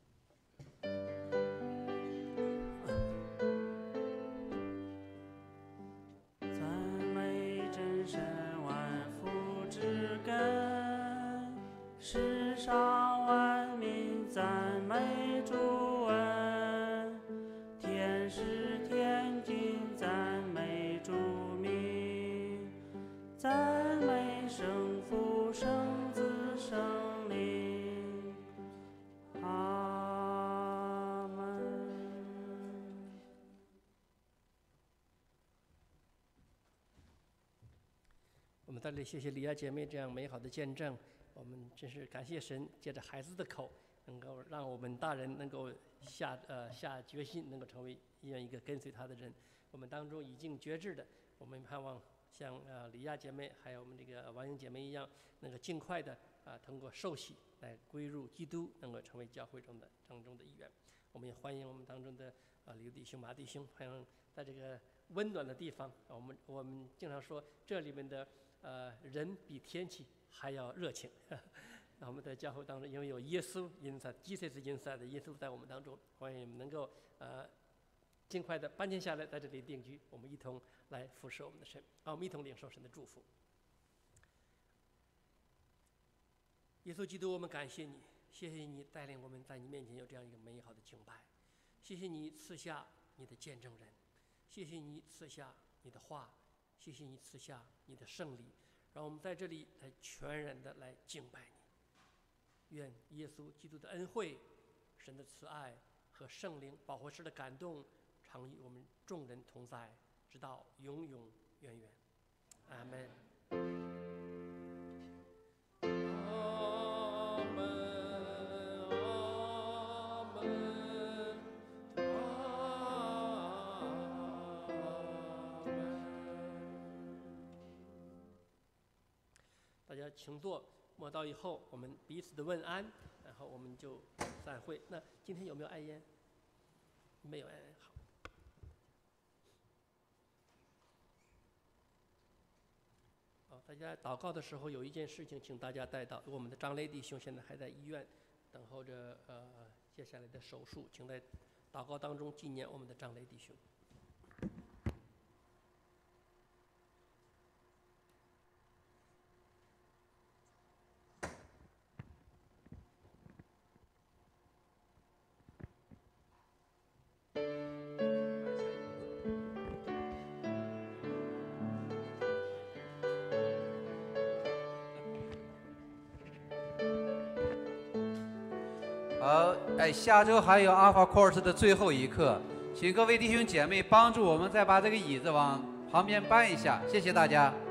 赞美真神万福之根，世上万民赞美主恩，天使天君赞美主名，赞美圣父圣子圣灵，阿门。 我们在这里谢谢李亚姐妹这样美好的见证，我们真是感谢神，借着孩子的口，能够让我们大人能够下呃下决心，能够成为愿一个跟随他的人。我们当中已经决志的，我们盼望像呃李亚姐妹还有我们这个王英姐妹一样，能够尽快的啊、呃、通过受洗来归入基督，能够成为教会中的当中的一员。我们也欢迎我们当中的啊刘弟兄、马弟兄，欢迎在这个温暖的地方。我们我们经常说这里面的呃人比天气还要热情。那我们在教会当中，因为有耶稣inside Jesus inside 的耶稣在我们当中，欢迎你们能够呃尽快的搬迁下来，在这里定居，我们一同来服侍我们的神，让我们一同领受神的祝福。耶稣基督，我们感谢你，谢谢你带领我们在你面前有这样一个美好的敬拜，谢谢你赐下你的见证人，谢谢你赐下你的话，谢谢你赐下你的圣礼，让我们在这里来全然的来敬拜你。愿耶稣基督的恩惠、神的慈爱和圣灵保惠师的感动，常与我们众人同在，直到永永远远。阿门。阿门。 家请坐，默祷以后，我们彼此的问安，然后我们就散会。那今天有没有爱烟？没有爱烟，好。好，大家祷告的时候有一件事情，请大家带到我们的张雷弟兄现在还在医院等候着呃接下来的手术，请在祷告当中纪念我们的张雷弟兄。 好，哎，下周还有 Alpha Course 的最后一课，请各位弟兄姐妹帮助我们再把这个椅子往旁边搬一下，谢谢大家。